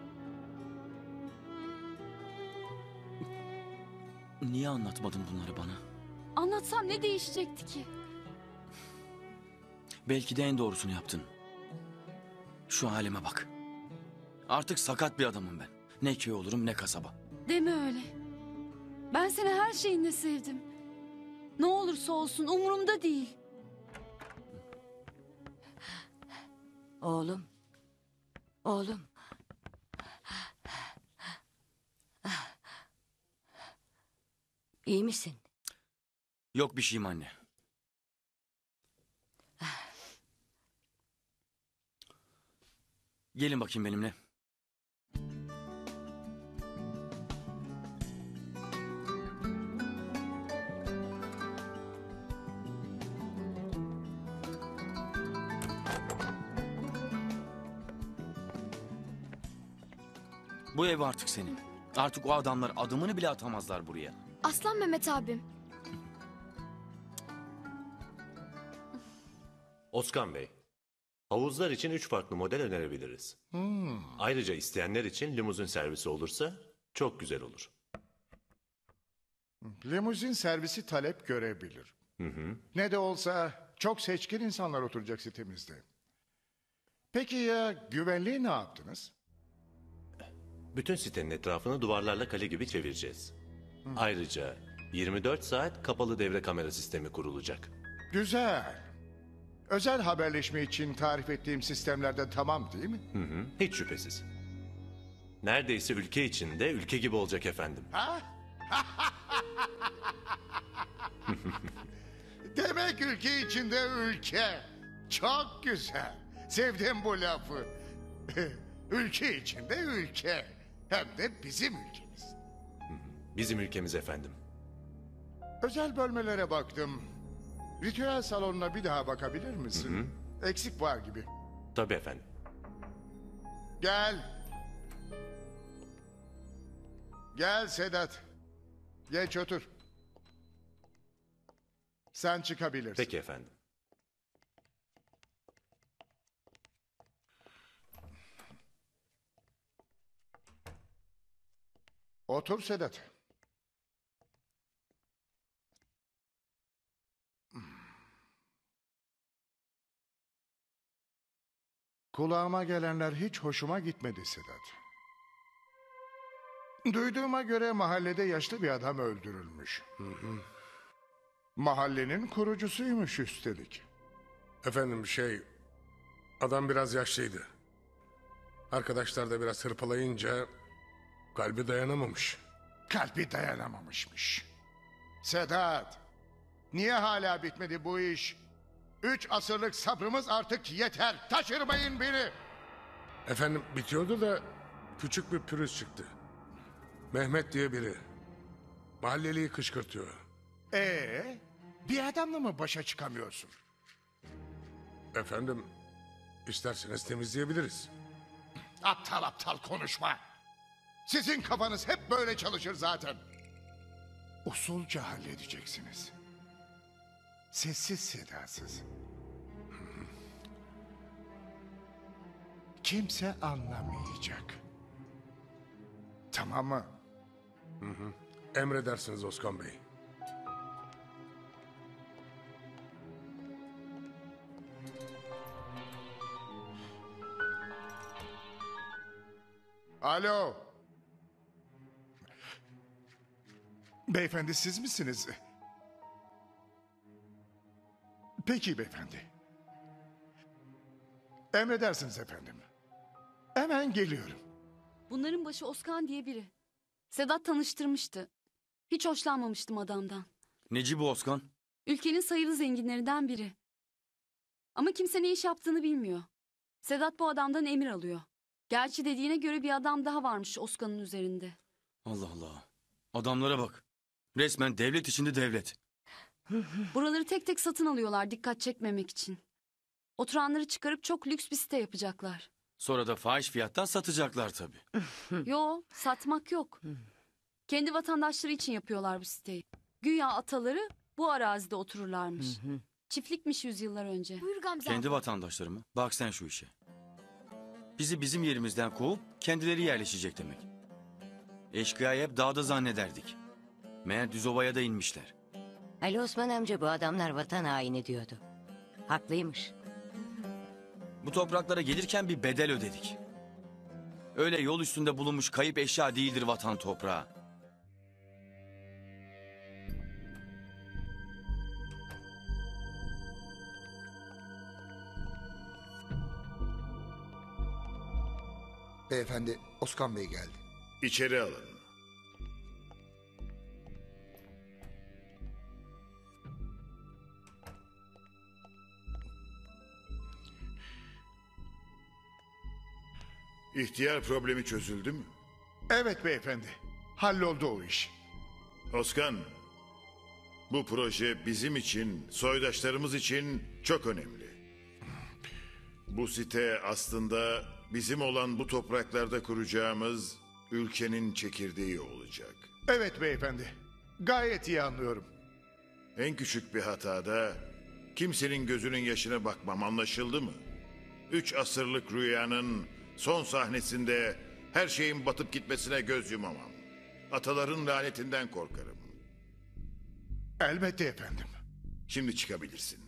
Niye anlatmadın bunları bana? Anlatsam ne değişecekti ki? Belki de en doğrusunu yaptın. Şu halime bak. Artık sakat bir adamım ben. Ne köy olurum ne kasaba. Deme öyle. Ben seni her şeyinle sevdim. Ne olursa olsun umurumda değil. Oğlum. Oğlum. İyi misin? Yok bir şeyim anne. Gelin bakayım benimle. Bu ev artık senin. Artık o adamlar adımını bile atamazlar buraya. Aslan Mehmet abim. Oskan Bey, havuzlar için 3 farklı model önerebiliriz. Ayrıca isteyenler için limuzin servisi olursa çok güzel olur. Limuzin servisi talep görebilir. Ne de olsa çok seçkin insanlar oturacak sitemizde. Peki ya güvenliği ne yaptınız? Bütün sitenin etrafını duvarlarla kale gibi çevireceğiz. Ayrıca 24 saat kapalı devre kamera sistemi kurulacak. Güzel. Özel haberleşme için tarif ettiğim sistemlerde tamam değil mi? Hiç şüphesiz. Neredeyse ülke içinde ülke gibi olacak efendim. Demek ülke içinde ülke. Çok güzel. Sevdim bu lafı. Ülke içinde ülke. Hem de bizim ülkemiz. Bizim ülkemiz efendim. Özel bölmelere baktım. Ritüel salonuna bir daha bakabilir misin? Eksik var gibi. Tabii efendim. Gel. Gel Sedat. Geç otur. Sen çıkabilirsin. Peki efendim. Otur Sedat. Kulağıma gelenler hiç hoşuma gitmedi Sedat. Duyduğuma göre mahallede yaşlı bir adam öldürülmüş. Mahallenin kurucusuymuş üstelik. Efendim adam biraz yaşlıydı. Arkadaşlar da biraz hırpalayınca kalbi dayanamamış. Kalbi dayanamamışmış. Sedat, niye hala bitmedi bu iş? 3 asırlık sabrımız artık yeter. Taşırmayın beni. Efendim bitiyordu da küçük bir pürüz çıktı. Mehmet diye biri. Mahalleliyi kışkırtıyor. Bir adamla mı başa çıkamıyorsun? Efendim isterseniz temizleyebiliriz. Aptal aptal konuşma. Sizin kafanız hep böyle çalışır zaten. Usulca halledeceksiniz. Sessiz sedasız. Kimse anlamayacak. Tamam mı? Emredersiniz Oskan Bey. Alo. Beyefendi siz misiniz? Peki beyefendi. Emredersiniz efendim. Hemen geliyorum. Bunların başı Oskan diye biri. Sedat tanıştırmıştı. Hiç hoşlanmamıştım adamdan. Neci bu Oskan? Ülkenin sayılı zenginlerinden biri. Ama kimse ne iş yaptığını bilmiyor. Sedat bu adamdan emir alıyor. Gerçi dediğine göre bir adam daha varmış Oskan'ın üzerinde. Allah Allah. Adamlara bak. Resmen devlet içinde devlet. Buraları tek tek satın alıyorlar dikkat çekmemek için. Oturanları çıkarıp çok lüks bir site yapacaklar. Sonra da fahiş fiyattan satacaklar tabii. Yo, satmak yok. Kendi vatandaşları için yapıyorlar bu siteyi. Güya ataları bu arazide otururlarmış. Çiftlikmiş yüzyıllar önce. Buyur Gamze Kendi vatandaşları mı? Bak sen şu işe. Bizi bizim yerimizden kovup kendileri yerleşecek demek. Eşkıya'yı hep dağda zannederdik. Meğer Düzova'ya da inmişler. Ali Osman amca bu adamlar vatan haini diyordu. Haklıymış. Bu topraklara gelirken bir bedel ödedik. Öyle yol üstünde bulunmuş kayıp eşya değildir vatan toprağı. Beyefendi Oskan Bey geldi. İçeri alın. İhtiyar problemi çözüldü mü? Evet beyefendi. Halloldu o iş. Oskan, bu proje bizim için, soydaşlarımız için çok önemli. Bu site aslında bizim olan bu topraklarda kuracağımız ülkenin çekirdeği olacak. Evet beyefendi. Gayet iyi anlıyorum. En küçük bir hatada kimsenin gözünün yaşına bakmam, anlaşıldı mı? 3 asırlık rüyanın son sahnesinde her şeyin batıp gitmesine göz yumamam. Ataların lanetinden korkarım. Elbette efendim. Şimdi çıkabilirsin.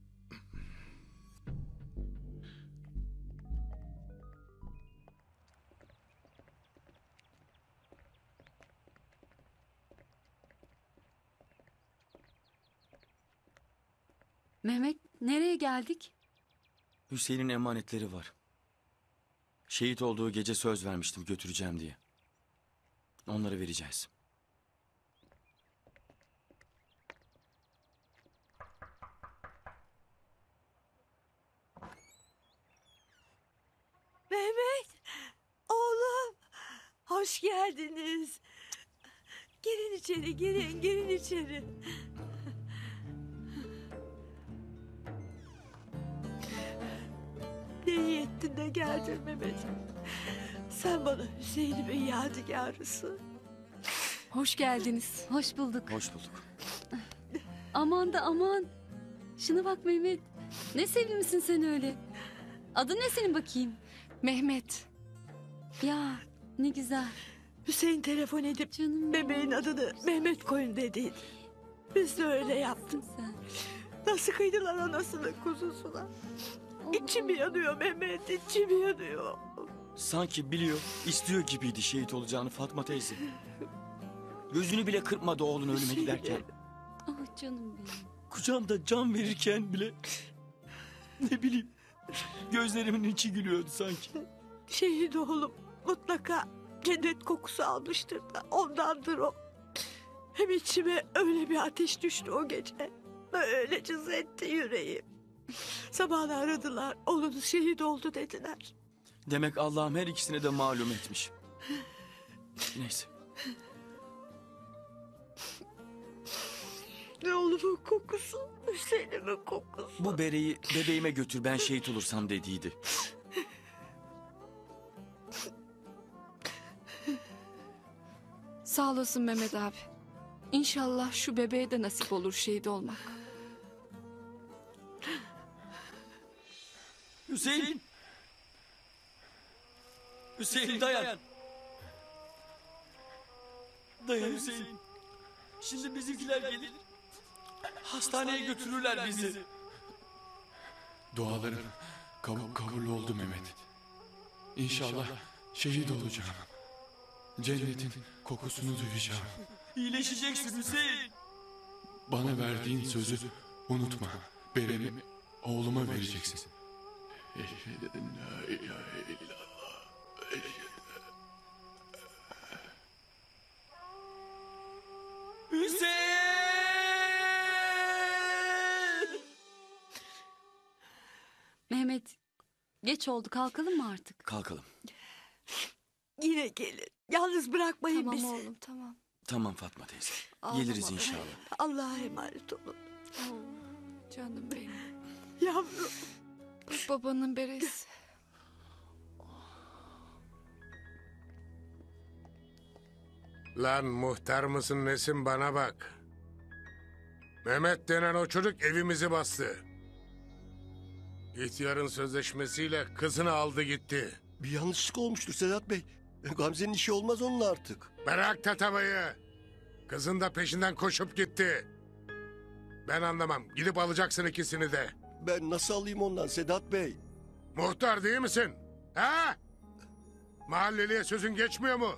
Mehmet, nereye geldik? Hüseyin'in emanetleri var. Şehit olduğu gece söz vermiştim götüreceğim diye. Onları vereceğiz. Mehmet, oğlum, hoş geldiniz. Girin içeri, girin içeri. Ne iyi ettin de geldin Mehmet. Sen bana Hüseyin'imin yadigarısın. Hoş geldiniz. Hoş bulduk. Hoş bulduk. Aman da aman. Şuna bak Mehmet. Ne sevimlisin sen öyle. Adın ne senin bakayım? Mehmet. Ya ne güzel. Hüseyin telefon edip bebeğin adını Mehmet koyun dediydi. Biz de öyle yaptık. Nasıl kıydılar anasının kuzusuna. İçim yanıyor Mehmet, içim yanıyor. Sanki biliyor, istiyor gibiydi şehit olacağını Fatma teyze. Gözünü bile kırpmadı oğlun ölüme giderken. Ah canım benim. Kucağımda can verirken bile... Ne bileyim, gözlerimin içi gülüyordu sanki. Şehit oğlum mutlaka cennet kokusu almıştır da ondandır o. Hem içime öyle bir ateş düştü o gece. Öyle cız etti yüreğim. Sabahla aradılar, oğlunuz şehit oldu dediler. Demek Allah'ım her ikisine de malum etmiş. Neyse. Ne oğlumun kokusu, Hüseyin'imin kokusu. Bu bereyi bebeğime götür ben şehit olursam dediydi. Sağ olasın Mehmet abi. İnşallah şu bebeğe de nasip olur şehit olmak. Hüseyin! Hüseyin dayan! Dayan Hüseyin. Şimdi bizimkiler gelir. Hastaneye götürürler bizi. Dualarım kabul oldu Mehmet. İnşallah şehit olacağım. Cennetin kokusunu duyacağım. İyileşeceksin Hüseyin. Bana verdiğin sözü unutma. Beremi oğluma vereceksin. Eşhedü en la ilahe illallah. Hüseyin! Mehmet, geç oldu. Kalkalım mı artık? Kalkalım. Yine gelin. Yalnız bırakmayın Tamam bizi. oğlum tamam. Tamam Fatma teyze. Ağlama Geliriz be. inşallah. Allah'a emanet olun. Canım benim. Yavrum. Babanın beresi. Lan muhtar mısın nesin bana bak. Mehmet denen o çocuk evimizi bastı. İhtiyarın sözleşmesiyle kızını aldı gitti. Bir yanlışlık olmuştur Sedat Bey. Gamze'nin işi olmaz onunla artık. Bırak tatavayı. Kızın da peşinden koşup gitti. Ben anlamam. Gidip alacaksın ikisini de. Ben nasıl alayım ondan Sedat Bey? Muhtar değil misin? Ha? Mahalleliye sözün geçmiyor mu?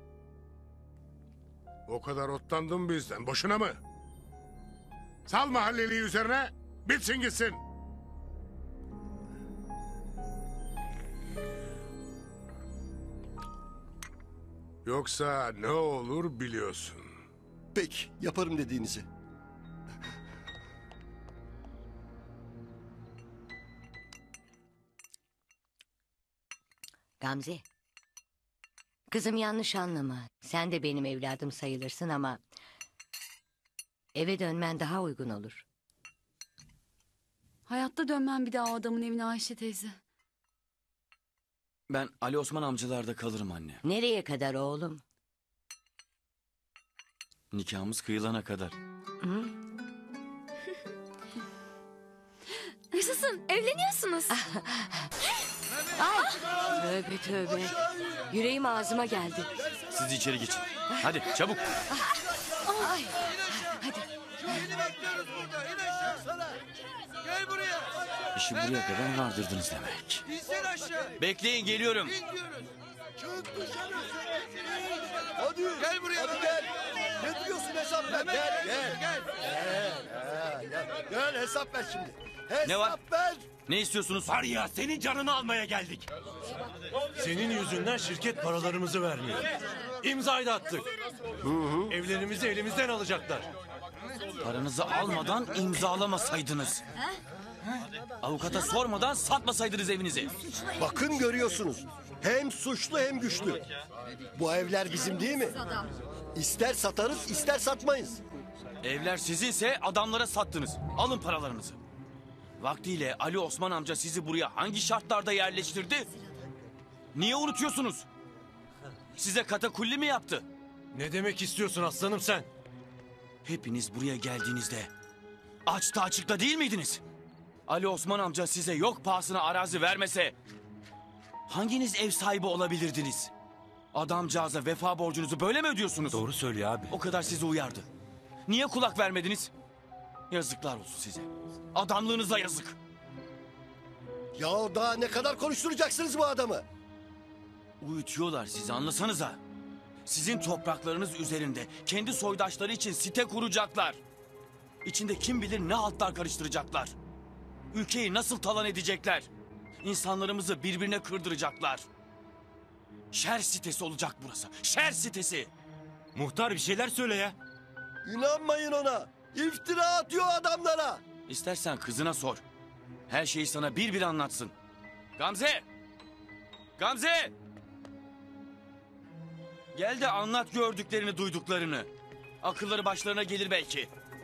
O kadar otlandın bizden. Boşuna mı? Sal mahalleliyi üzerine. Bitsin gitsin. Yoksa ne olur biliyorsun. Peki yaparım dediğinizi. Gamze. Kızım yanlış anlama. Sen de benim evladım sayılırsın ama... eve dönmen daha uygun olur. Hayatta dönmem bir daha o adamın evine Ayşe teyze. Ben Ali Osman amcalarda kalırım anne. Nereye kadar oğlum? Nikahımız kıyılana kadar. Hı? Yaşasın, evleniyorsunuz. Ay, tövbe tövbe. Yüreğim ağzıma geldi. Siz içeri geçin. Hadi çabuk. Ay, hadi. Gel buraya. İşi buraya kadar vardırdınız demek. İnsen aşağı. Bekleyin, geliyorum. Çık dışarı. Hadi. Gel buraya. Hadi gel. Ne diyorsun hesap ver? Gel. Gel. Gel hesap ver şimdi. Hesap Ne var? ver. Ne istiyorsunuz? Var ya senin canını almaya geldik. Senin yüzünden şirket paralarımızı vermiyor. İmzayı da attık. Evlerimizi elimizden alacaklar. Paranızı almadan imzalamasaydınız. Avukata sormadan satmasaydınız evinizi. Bakın görüyorsunuz. Hem suçlu hem güçlü. Bu evler bizim değil mi? İster satarız ister satmayız. Evler sizinse adamlara sattınız. Alın paralarınızı. Vaktiyle Ali Osman amca sizi buraya hangi şartlarda yerleştirdi? Niye unutuyorsunuz? Size katakulli mi yaptı? Ne demek istiyorsun aslanım sen? Hepiniz buraya geldiğinizde açta açıkta değil miydiniz? Ali Osman amca size yok pahasına arazi vermese hanginiz ev sahibi olabilirdiniz? Adamcağıza vefa borcunuzu böyle mi ödüyorsunuz? Doğru söylüyor abi. O kadar sizi uyardı. Niye kulak vermediniz? Yazıklar olsun size. Adamlığınıza yazık. Ya daha ne kadar konuşturacaksınız bu adamı? Uyutuyorlar sizi, anlasanıza. Sizin topraklarınız üzerinde kendi soydaşları için site kuracaklar. İçinde kim bilir ne haltlar karıştıracaklar. Ülkeyi nasıl talan edecekler? İnsanlarımızı birbirine kırdıracaklar. Şer sitesi olacak burası. Şer sitesi. Muhtar bir şeyler söyle ya. İnanmayın ona. İftira atıyor adamlara. İstersen kızına sor. Her şeyi sana bir bir anlatsın. Gamze! Gamze! Gel de anlat gördüklerini, duyduklarını. Akılları başlarına gelir belki.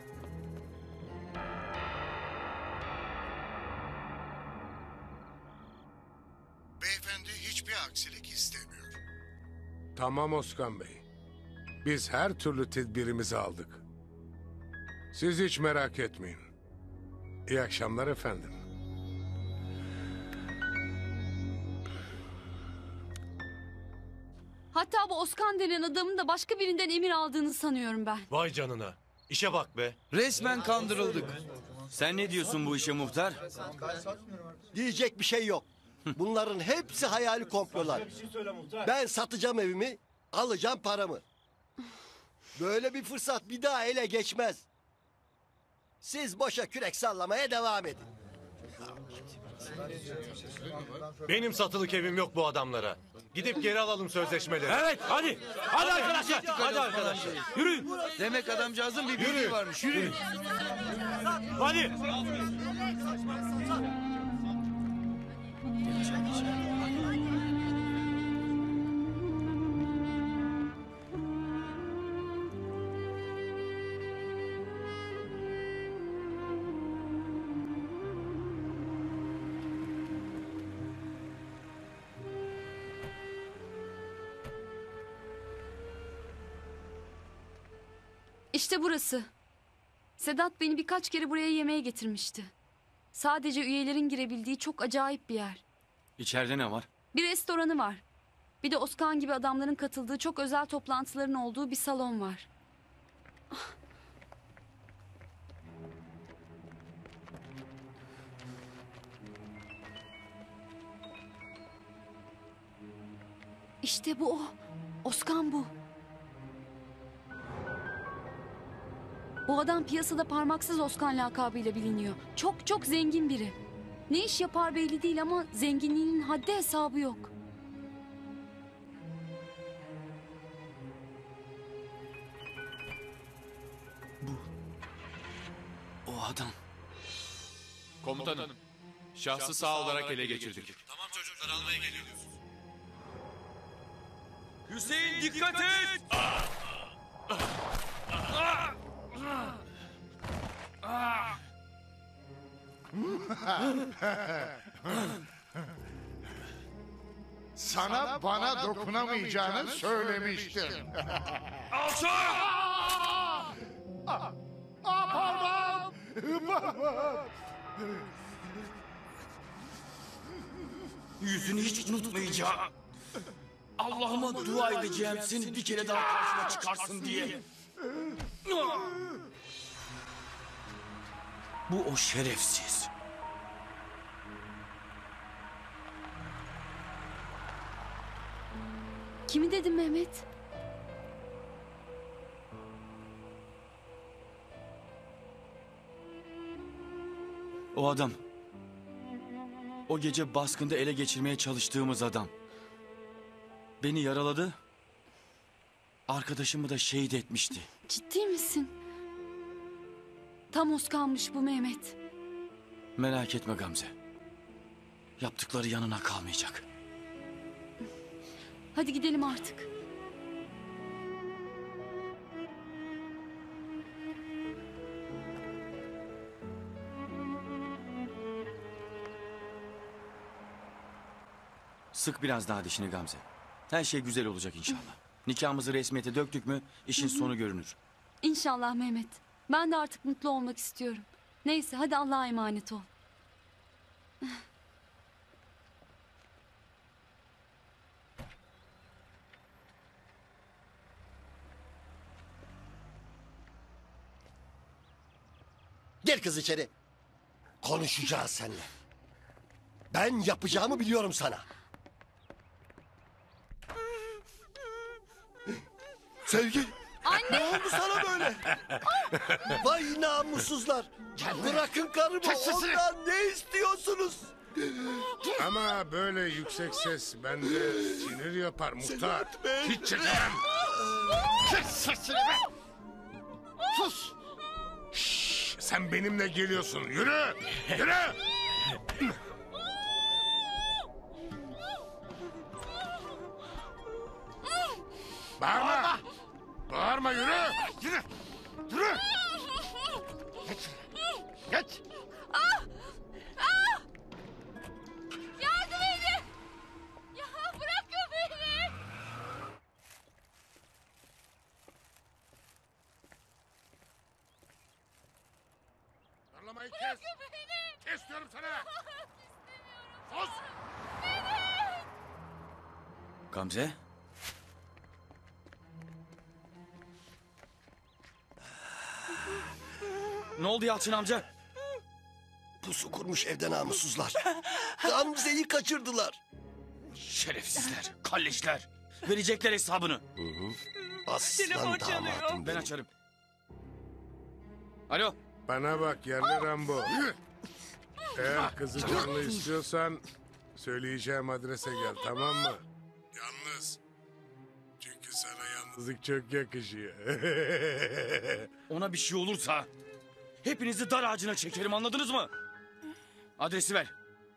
Beyefendi hiçbir aksilik istemiyor. Tamam Oskan Bey. Biz her türlü tedbirimizi aldık. Siz hiç merak etmeyin. İyi akşamlar efendim. Hatta bu Oskan denen adamın da başka birinden emir aldığını sanıyorum ben. Vay canına. İşe bak be. Resmen kandırıldık. Sen ne diyorsun bu işe muhtar? Diyecek bir şey yok. Bunların hepsi hayali komplolar. Ben satacağım evimi, alacağım paramı. Böyle bir fırsat bir daha ele geçmez. Siz boşa kürek sallamaya devam edin. Benim satılık evim yok bu adamlara. Gidip geri alalım sözleşmeleri. Evet hadi. Hadi arkadaşlar. Hadi arkadaşlar. Yürüyün. Demek adamcağızın bir bildiği varmış. Yürüyün. Hadi. İşte burası. Sedat beni birkaç kere buraya yemeğe getirmişti. Sadece üyelerin girebildiği çok acayip bir yer. İçeride ne var? Bir restoranı var. Bir de Oskan gibi adamların katıldığı çok özel toplantıların olduğu bir salon var. İşte bu o. Oskan bu. Bu adam piyasada parmaksız Oskan lakabıyla biliniyor. Çok çok zengin biri. Ne iş yapar belli değil ama zenginliğinin haddi hesabı yok. O adam. Komutanım. Şahsı sağ olarak ele geçirdik. Tamam çocuklar almaya geliyoruz. Hüseyin dikkat et! sana bana dokunamayacağını söylemiştim. Parmağım! Parmağım! Yüzünü hiç unutmayacağım. Allah'ıma dua edeceğim seni bir kere daha karşıma çıkarsın diye. Bu o şerefsiz. Kimi dedin Mehmet? O adam. O gece baskında ele geçirmeye çalıştığımız adam. Beni yaraladı. Arkadaşımı da şehit etmişti. Ciddi misin? Tam Oskan'mış bu Mehmet. Merak etme Gamze. Yaptıkları yanına kalmayacak. Hadi gidelim artık. Sık biraz daha dişini Gamze. Her şey güzel olacak inşallah. Nikahımızı resmiyete döktük mü işin sonu görünür. İnşallah Mehmet. Ben de artık mutlu olmak istiyorum. Neyse hadi Allah'a emanet ol. Gel kız içeri. Konuşacağız seninle. Ben yapacağımı biliyorum sana. Sevgi. Anne. Ne oldu sana böyle? Vay namussuzlar. Bırakın karımı. Ondan ne istiyorsunuz? Ama böyle yüksek ses bende sinir yapar muhtar. Hiç çekemem. Kes sesini be! Sus! Şşş, sen benimle geliyorsun. Yürü! Yürü! Bağırma! Bağırma yürü! Yürü! Yürü! Geç! Geç! Yardım edin! Ya bırakın beni! Darlamayı kes! Kes diyorum sana! Sus! Gamze. Ne oldu Yalçın amca? Pusu kurmuş evde namussuzlar. Gamze'yi kaçırdılar. Şerefsizler, kalleşler. Verecekler hesabını. Aslan damadım. Ben açarım. Alo. Bana bak yerli Rambo. Eğer kızı canlı istiyorsan söyleyeceğim adrese gel, tamam mı? Yalnız. Çünkü sana yalnızlık çok yakışıyor. Ona bir şey olursa hepinizi dar ağacına çekerim, anladınız mı? Adresi ver.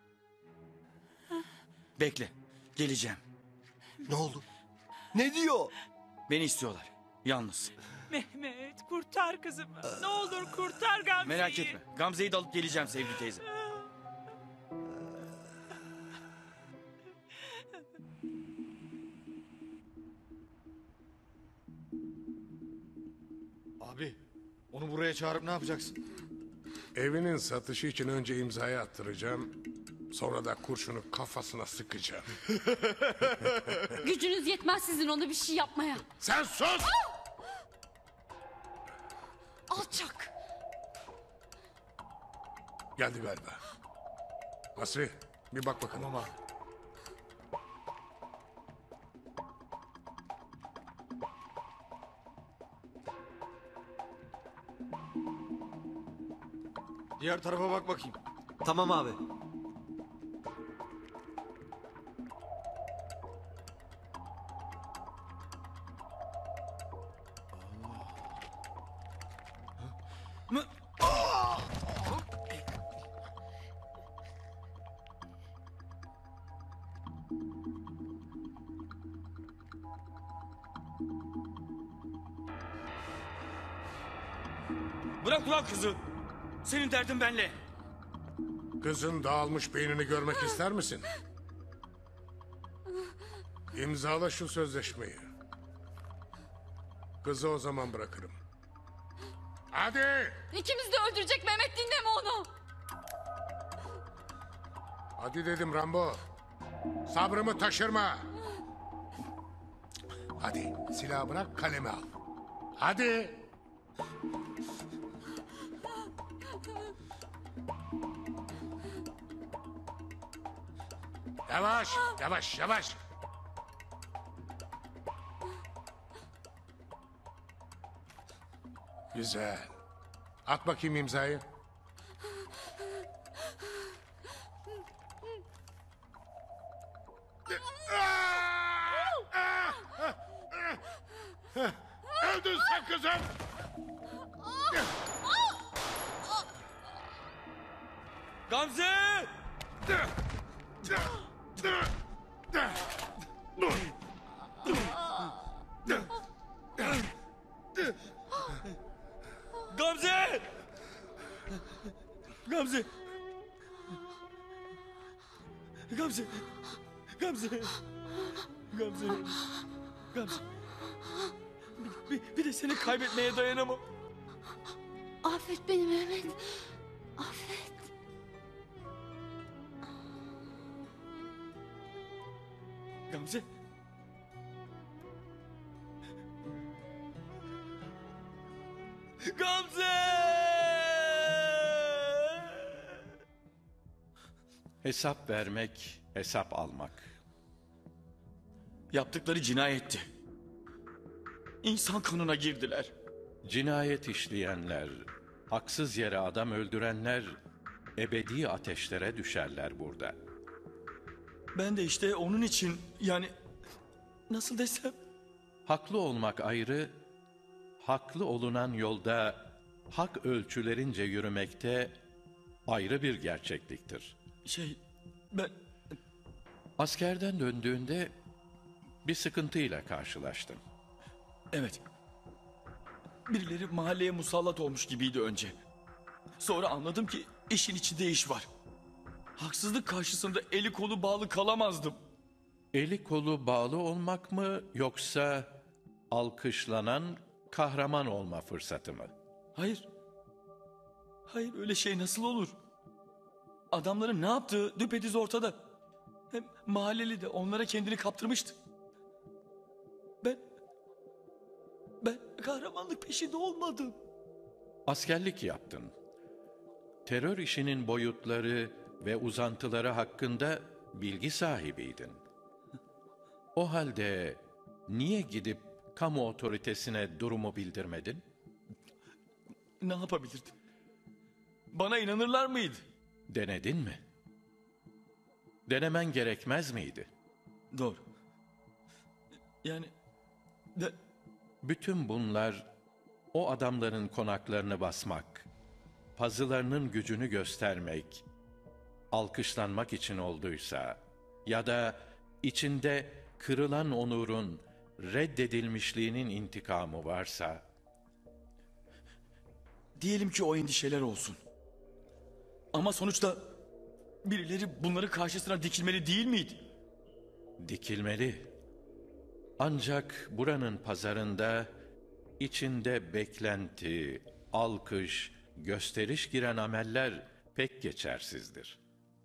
Bekle. Geleceğim. Ne oldu? Ne diyor? Beni istiyorlar. Yalnız. Mehmet kurtar kızımı. Ne olur kurtar Gamze'yi. Merak etme. Gamze'yi de alıp geleceğim sevgili teyze. Abi onu buraya çağırıp ne yapacaksın? Evinin satışı için önce imzayı attıracağım. Sonra da kurşunu kafasına sıkacağım. Gücünüz yetmez sizin ona bir şey yapmaya. Sen sus! Alçak. Geldi galiba. Nasri bir bak bakalım. Tamam abi. Diğer tarafa bak bakayım. Tamam abi. Bırak ulan kızı. Senin derdin benle. Kızın dağılmış beynini görmek ister misin? İmzala şu sözleşmeyi. Kızı o zaman bırakırım. Hadi! İkimiz de öldürecek Mehmet, dinleme onu. Hadi dedim Rambo. Sabrımı taşırma. Hadi silahı bırak, kalemi al. Hadi. Yavaş, yavaş, yavaş. Güzel. At bakayım imzayı. Öldün sen kızım. Gamze! Gamze! Gamze! Gamze! Gamze! Gamze! Gamze! Bir de seni kaybetmeye dayanamam. Affet beni Mehmet. Affet. Gamze! Gamze! Hesap vermek, hesap almak. Yaptıkları cinayetti. İnsan kanına girdiler. Cinayet işleyenler, haksız yere adam öldürenler ebedi ateşlere düşerler burada. Ben de işte onun için yani nasıl desem. Haklı olmak ayrı, haklı olunan yolda hak ölçülerince yürümekte ayrı bir gerçekliktir. Ben... Askerden döndüğünde bir sıkıntıyla karşılaştın. Evet. Birileri mahalleye musallat olmuş gibiydi önce. Sonra anladım ki işin içinde iş var. Haksızlık karşısında eli kolu bağlı kalamazdım. Eli kolu bağlı olmak mı yoksa alkışlanan kahraman olma fırsatı mı? Hayır. Hayır, öyle şey nasıl olur? Adamların ne yaptığı düpedüz ortada. Hem mahalleli de onlara kendini kaptırmıştı. Ben kahramanlık peşinde olmadım. Askerlik yaptın. Terör işinin boyutları ve uzantıları hakkında bilgi sahibiydin. O halde niye gidip kamu otoritesine durumu bildirmedin? Ne yapabilirdim? Bana inanırlar mıydı? Denedin mi? Denemen gerekmez miydi? Doğru. Yani... Bütün bunlar o adamların konaklarını basmak, pazılarının gücünü göstermek, alkışlanmak için olduysa ya da içinde kırılan onurun reddedilmişliğinin intikamı varsa... Diyelim ki o endişeler olsun. Ama sonuçta birileri bunları karşısına dikilmeli değil miydi? Dikilmeli. Ancak buranın pazarında içinde beklenti, alkış, gösteriş giren ameller pek geçersizdir.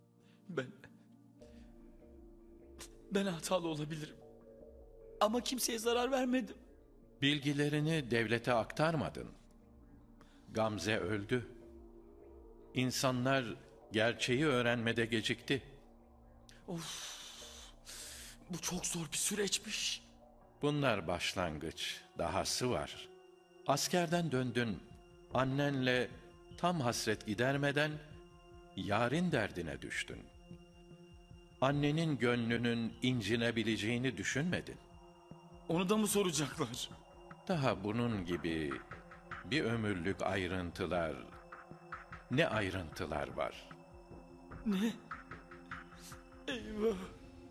Ben hatalı olabilirim. Ama kimseye zarar vermedim. Bilgilerini devlete aktarmadın. Gamze öldü. İnsanlar gerçeği öğrenmede gecikti. Of, bu çok zor bir süreçmiş. Bunlar başlangıç, dahası var. Askerden döndün, annenle tam hasret gidermeden yarın derdine düştün. Annenin gönlünün incinebileceğini düşünmedin. Onu da mı soracaklar? Daha bunun gibi bir ömürlük ayrıntılar, ne ayrıntılar var. Ne? Eyvah.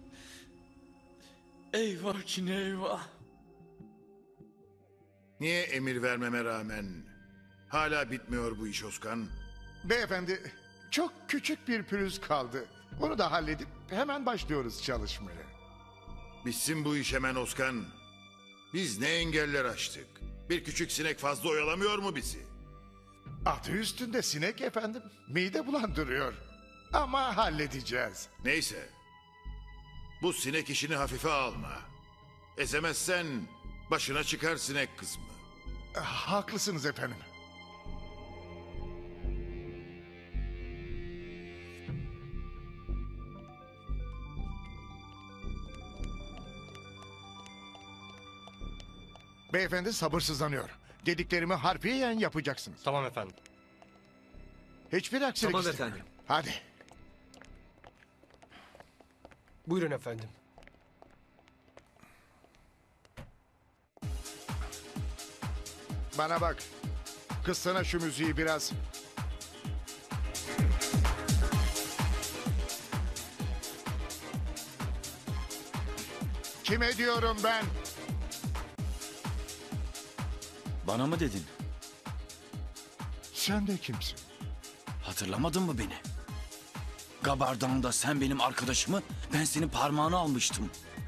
Eyvah ki ne eyvah. Niye emir vermeme rağmen hala bitmiyor bu iş Özkan? Beyefendi, çok küçük bir pürüz kaldı. Onu da halledip hemen başlıyoruz çalışmaya. Bitsin bu iş hemen Oskan. Biz ne engeller aştık. Bir küçük sinek fazla oyalamıyor mu bizi? Adı üstünde sinek efendim. Mide bulandırıyor. Ama halledeceğiz. Neyse. Bu sinek işini hafife alma. Ezemezsen başına çıkar sinek kısmı. Haklısınız efendim. Beyefendi sabırsızlanıyor. Dediklerimi harfiyen yapacaksınız. Tamam efendim. Hiçbir aksilik Tamam istemiyorum. efendim. Hadi. Buyurun efendim. Bana bak. Kıssana şu müziği biraz. Kime diyorum ben? Bana mı dedin? Sen de kimsin? Hatırlamadın mı beni? Gabardağ'ında sen benim arkadaşımı, ben senin parmağını almıştım.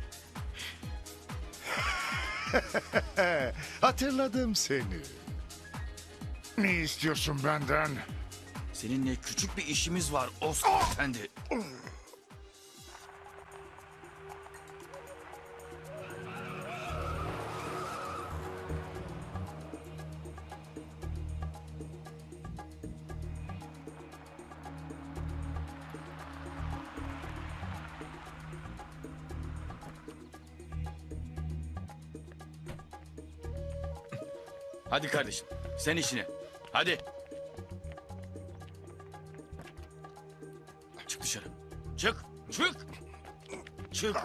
Hatırladım seni. Ne istiyorsun benden? Seninle küçük bir işimiz var Osman Efendi. Hadi kardeşim, sen işine. Hadi. Çık dışarı. Çık, çık. Çık.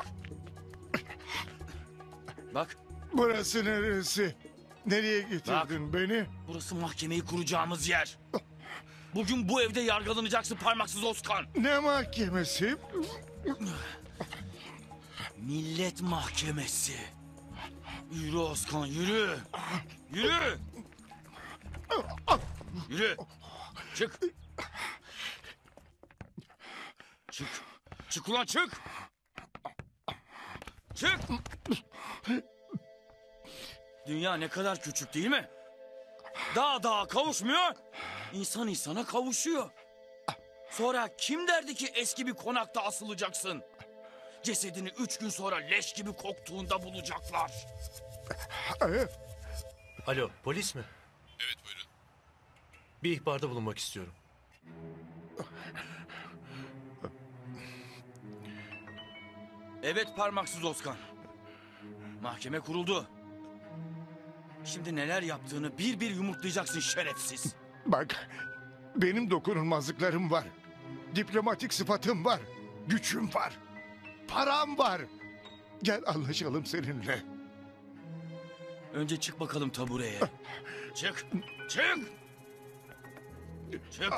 Bak. Burası neresi? Nereye getirdin beni? Burası mahkemeyi kuracağımız yer. Bugün bu evde yargılanacaksın parmaksız Oskan. Ne mahkemesi? Millet mahkemesi. Yürü Oskan, yürü. Yürü. Yürü. Çık. Çık. Çık ulan çık. Çık. Dünya ne kadar küçük değil mi? Dağ dağa kavuşmuyor. İnsan insana kavuşuyor. Sonra kim derdi ki eski bir konakta asılacaksın? Cesedini 3 gün sonra leş gibi koktuğunda bulacaklar. Alo, polis mi? Evet buyurun. Bir ihbarda bulunmak istiyorum. Evet parmaksız Oskan. Mahkeme kuruldu. Şimdi neler yaptığını bir bir yumurtlayacaksın şerefsiz. Bak, benim dokunulmazlıklarım var. Diplomatik sıfatım var. Gücüm var. Param var. Gel anlaşalım seninle. Önce çık bakalım tabureye. Çık. Çık. Çık.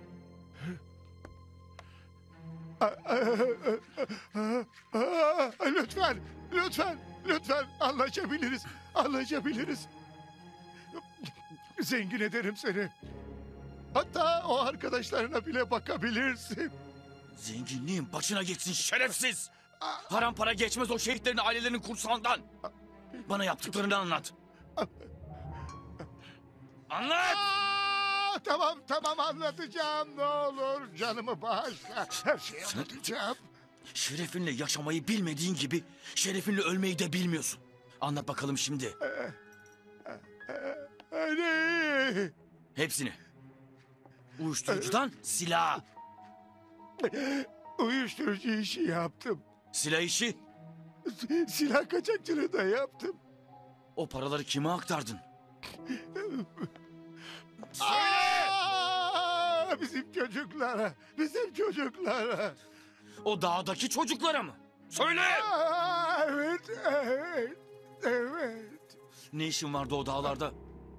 Lütfen, lütfen, lütfen anlaşabiliriz. Anlaşabiliriz. Zengin ederim seni. Hatta o arkadaşlarına bile bakabilirsin. Zenginliğin başına geçsin şerefsiz. Parampara geçmez o şehitlerin ailelerinin kursağından. Bana yaptıklarını anlat. Anlat! Tamam anlatacağım ne olur. Canımı bağışla. Her şeyi anlatacağım. Şerefinle yaşamayı bilmediğin gibi şerefinle ölmeyi de bilmiyorsun. Anlat bakalım şimdi. Ne? Hepsini. Uyuşturucudan silah. Uyuşturucu işi yaptım. Silah işi? Silah kaçakçılığı da yaptım. O paraları kime aktardın? Bizim çocuklara, bizim çocuklara. O dağdaki çocuklara mı? Söyle! Evet. Ne işin vardı o dağlarda?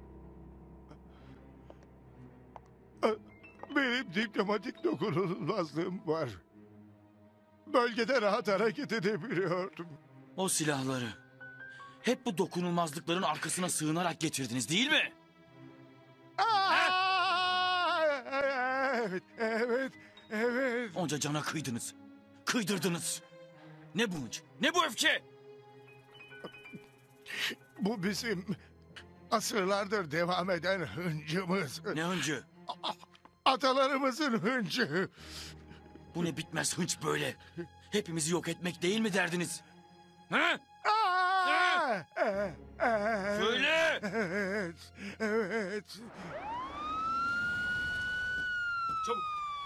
Benim diplomatik dokunulmazlığım var. Bölgede rahat hareket edebiliyordum. O silahları hep bu dokunulmazlıkların arkasına sığınarak getirdiniz değil mi? Evet. Onca cana kıydınız. Kıydırdınız. Ne bu hınç, ne bu öfke? Bu bizim asırlardır devam eden hıncımız. Ne hıncı? Atalarımızın hıncı. Bu ne bitmez hınç böyle. Hepimizi yok etmek değil mi derdiniz? Ha? Söyle! Evet, evet. Çabuk.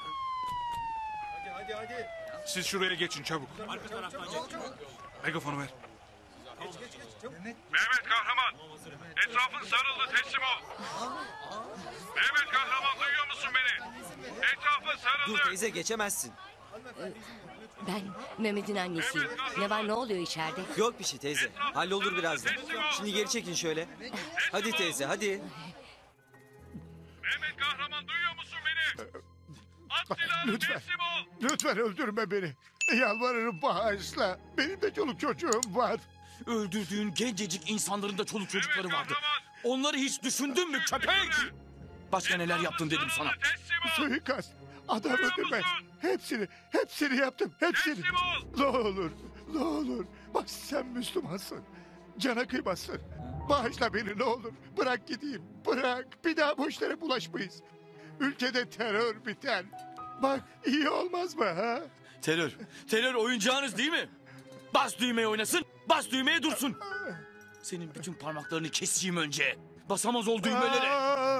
Hadi. Siz şuraya geçin çabuk. Arka taraftan megafonu ver. Mehmet Kahraman, etrafın sarıldı, teslim ol. Mehmet Kahraman, duyuyor musun beni? Etrafın sarıldı. Dur teyze geçemezsin. Ben Mehmet'in annesiyim. Ne var, ne oluyor içeride? Yok bir şey teyze. Hallolur birazdan. Şimdi geri çekin şöyle. Hadi teyze hadi. Mehmet Kahraman, duyuyor musun beni? At silahını, Lütfen. teslim ol. Lütfen öldürme beni. Yalvarırım bağışla. Benim de çoluk çocuğum var. Öldürdüğün gencecik insanların da çoluk çocukları vardı. Onları hiç düşündün mü köpek? Başka neler yaptın dedim sana. Suikast, adam öldürme. Hepsini yaptım, hepsini. Ne olur. Bak sen Müslümansın. Cana kıymazsın. Bağışla beni ne olur. Bırak gideyim, bırak. Bir daha bu işlere bulaşmayız. Ülkede terör biter. Bak iyi olmaz mı ha? Terör oyuncağınız değil mi? Bas düğmeye oynasın, bas düğmeye dursun. Senin bütün parmaklarını keseyim önce. Basamaz ol düğmelere.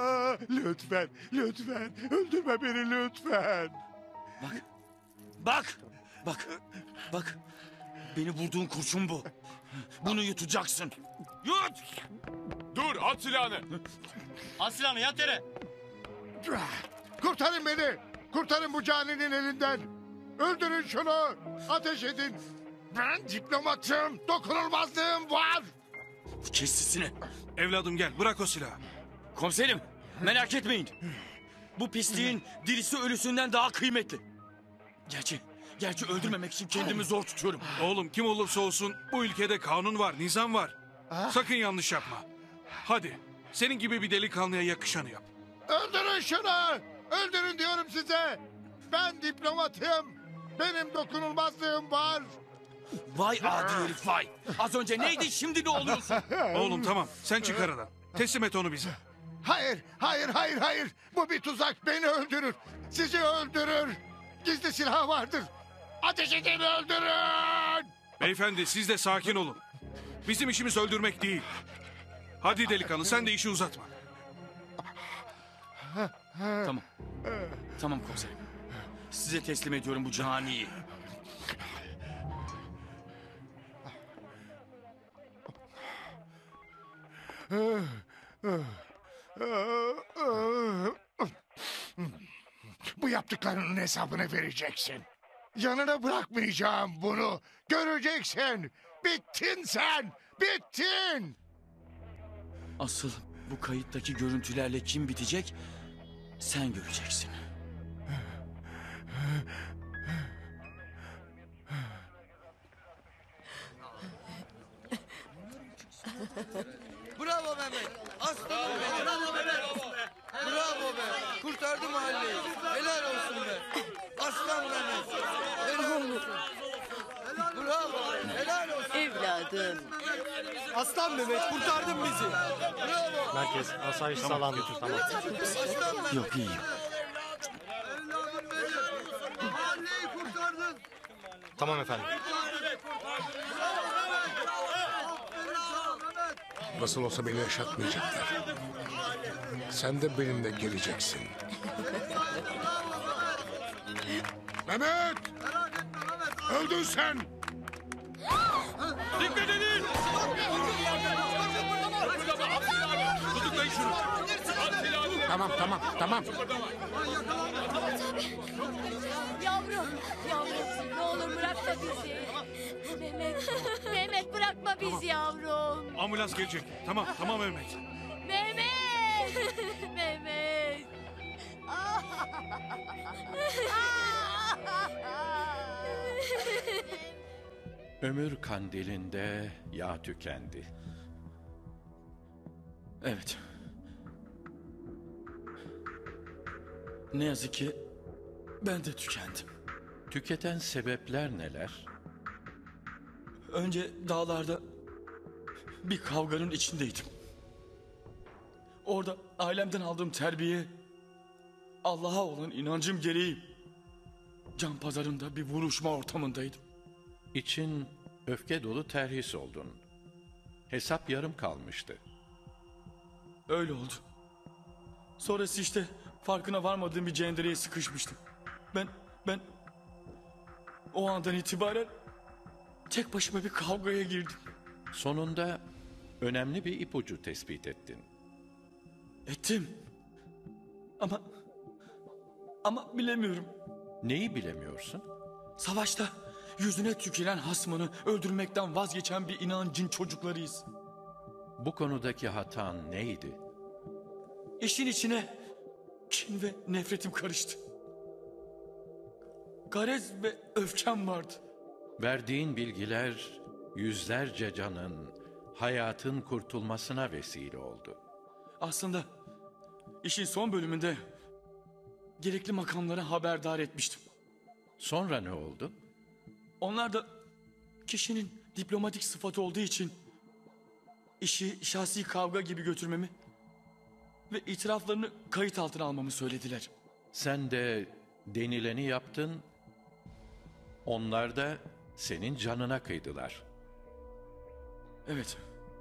Lütfen. Öldürme beni lütfen. Bak. Beni vurduğun kurşun bu. Bunu yutacaksın. Yut! Dur, at silahını. At silahını, yat yere. Kurtarın beni. Kurtarın bu caninin elinden. Öldürün şunu. Ateş edin. Ben diplomatım. Dokunulmazlığım var. Kes sesini. Evladım gel, bırak o silahı. Komiserim, merak etmeyin. Bu pisliğin dirisi ölüsünden daha kıymetli. Gerçi öldürmemek için kendimi zor tutuyorum. Oğlum kim olursa olsun bu ülkede kanun var, nizam var. Sakın yanlış yapma. Hadi, senin gibi bir delikanlıya yakışanı yap. Öldürün şunu. Öldürün diyorum size. Ben diplomatım. Benim dokunulmazlığım var. Vay adi herif vay. Az önce neydi, şimdi ne oluyorsun? Oğlum tamam, sen çık aradan. Teslim et onu bize. Hayır. Bu bir tuzak. Beni öldürür. Sizi öldürür. Gizli silahı vardır. Ateş edin, öldürün. Beyefendi siz de sakin olun. Bizim işimiz öldürmek değil. Hadi delikanlı, sen de işi uzatma. Tamam komiserim. Size teslim ediyorum bu caniyi. Bu yaptıklarının hesabını vereceksin. Yanına bırakmayacağım bunu. Göreceksin. Bittin sen. Bittin. Asıl bu kayıttaki görüntülerle kim bitecek sen göreceksin. Bravo Mehmet. Aslanım benim. Bravo Mehmet. Bravo be. Kurtardı mahalleyi. Helal olsun be. Aslan Mehmet. Helal olsun. Bravo. Helal olsun. Evladım. Aslan Mehmet, kurtardın bizi. Bravo. Merkez, asayiş sağlandı. Tamam. Yok iyiyim. Mahalleyi kurtardın. Tamam efendim. Nasıl olsa beni yaşatmayacaklar. Sen de benimle geleceksin. Mehmet! Öldün sen! Dikkat edin! Tutuklayın şunu. Tamam. Yavrum ne olur bırakma bizi. Mehmet bırakma bizi yavrum. Ambulans gelecek. Tamam Mehmet. Mehmet. Ömür kandilinde yağ tükendi. Evet. Ne yazık ki ben de tükendim. Tüketen sebepler neler? Önce dağlarda bir kavganın içindeydim. Orada ailemden aldığım terbiye, Allah'a olan inancım gereği can pazarında bir vuruşma ortamındaydım. İçin öfke dolu terhis oldun. Hesap yarım kalmıştı. Öyle oldu. Sonrası işte farkına varmadığım bir cendereye sıkışmıştım. Ben o andan itibaren tek başıma bir kavgaya girdim. Sonunda önemli bir ipucu tespit ettin. Ettim. Ama bilemiyorum. Neyi bilemiyorsun? Savaşta yüzüne tüküren hasmını öldürmekten vazgeçen bir inancın çocuklarıyız. Bu konudaki hatan neydi? İşin içine kin ve nefretim karıştı. Garez ve öfkem vardı. Verdiğin bilgiler yüzlerce canın, hayatın kurtulmasına vesile oldu. Aslında işin son bölümünde gerekli makamlara haberdar etmiştim. Sonra ne oldu? Onlar da kişinin diplomatik sıfatı olduğu için işi şahsi kavga gibi götürmemi ve itiraflarını kayıt altına almamı söylediler. Sen de denileni yaptın, onlar da senin canına kıydılar. Evet.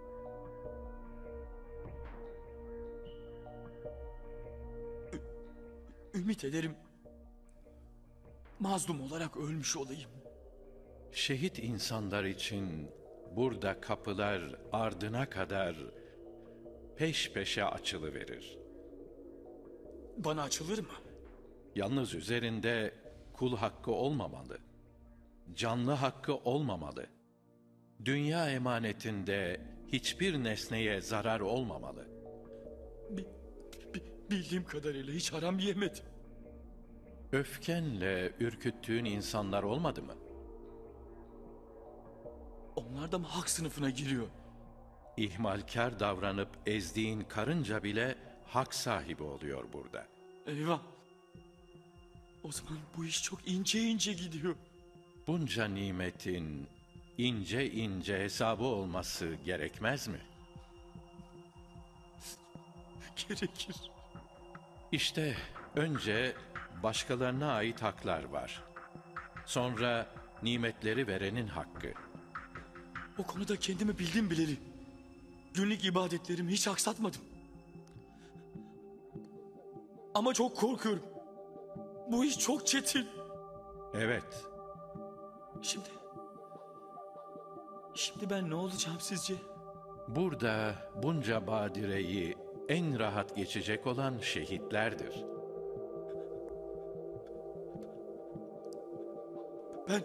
Ümit ederim mazlum olarak ölmüş olayım. Şehit insanlar için burada kapılar ardına kadar peş peşe açılıverir. Bana açılır mı? Yalnız üzerinde kul hakkı olmamalı. Canlı hakkı olmamalı. Dünya emanetinde hiçbir nesneye zarar olmamalı. Bildiğim kadarıyla hiç haram yemedim. Öfkenle ürküttüğün insanlar olmadı mı? Onlar da mı hak sınıfına giriyor? İhmalkar davranıp ezdiğin karınca bile hak sahibi oluyor burada. Eyvah. O zaman bu iş çok ince ince gidiyor. Bunca nimetin ince ince hesabı olması gerekmez mi? Gerekir. İşte önce başkalarına ait haklar var. Sonra nimetleri verenin hakkı. O konuda kendimi bildim bileli. Günlük ibadetlerimi hiç aksatmadım. Ama çok korkuyorum. Bu iş çok çetin. Evet. Şimdi ben ne olacağım sizce? Burada bunca badireyi en rahat geçecek olan şehitlerdir. Ben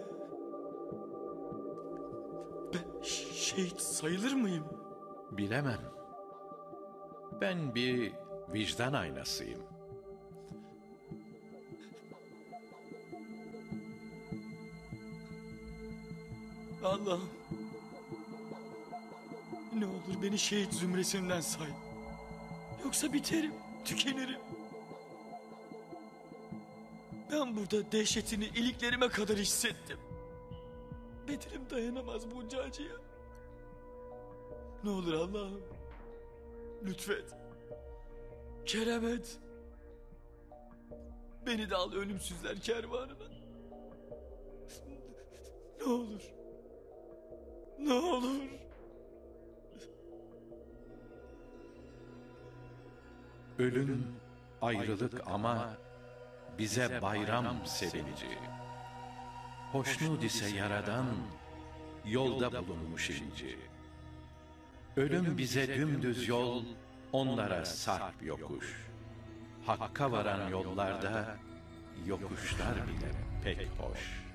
şehit sayılır mıyım? Bilemem. Ben bir vicdan aynasıyım. Allah'ım. Ne olur beni şehit zümresinden say. Yoksa biterim, tükenirim. Ben burada dehşetini iliklerime kadar hissettim. Bedenim dayanamaz bunca acıya. Ne olur Allah'ım. Lütfet. Kerem et. Beni de al ölümsüzler kervanına. Ne olur. Ne olur. Ölüm, ayrılık ama bize bayram sevinci. Hoşnut ise yaradan, yolda bulunmuş inci. Ölüm bize dümdüz yol, onlara sarp yokuş. Hakka varan yollarda, yokuşlar bile pek hoş.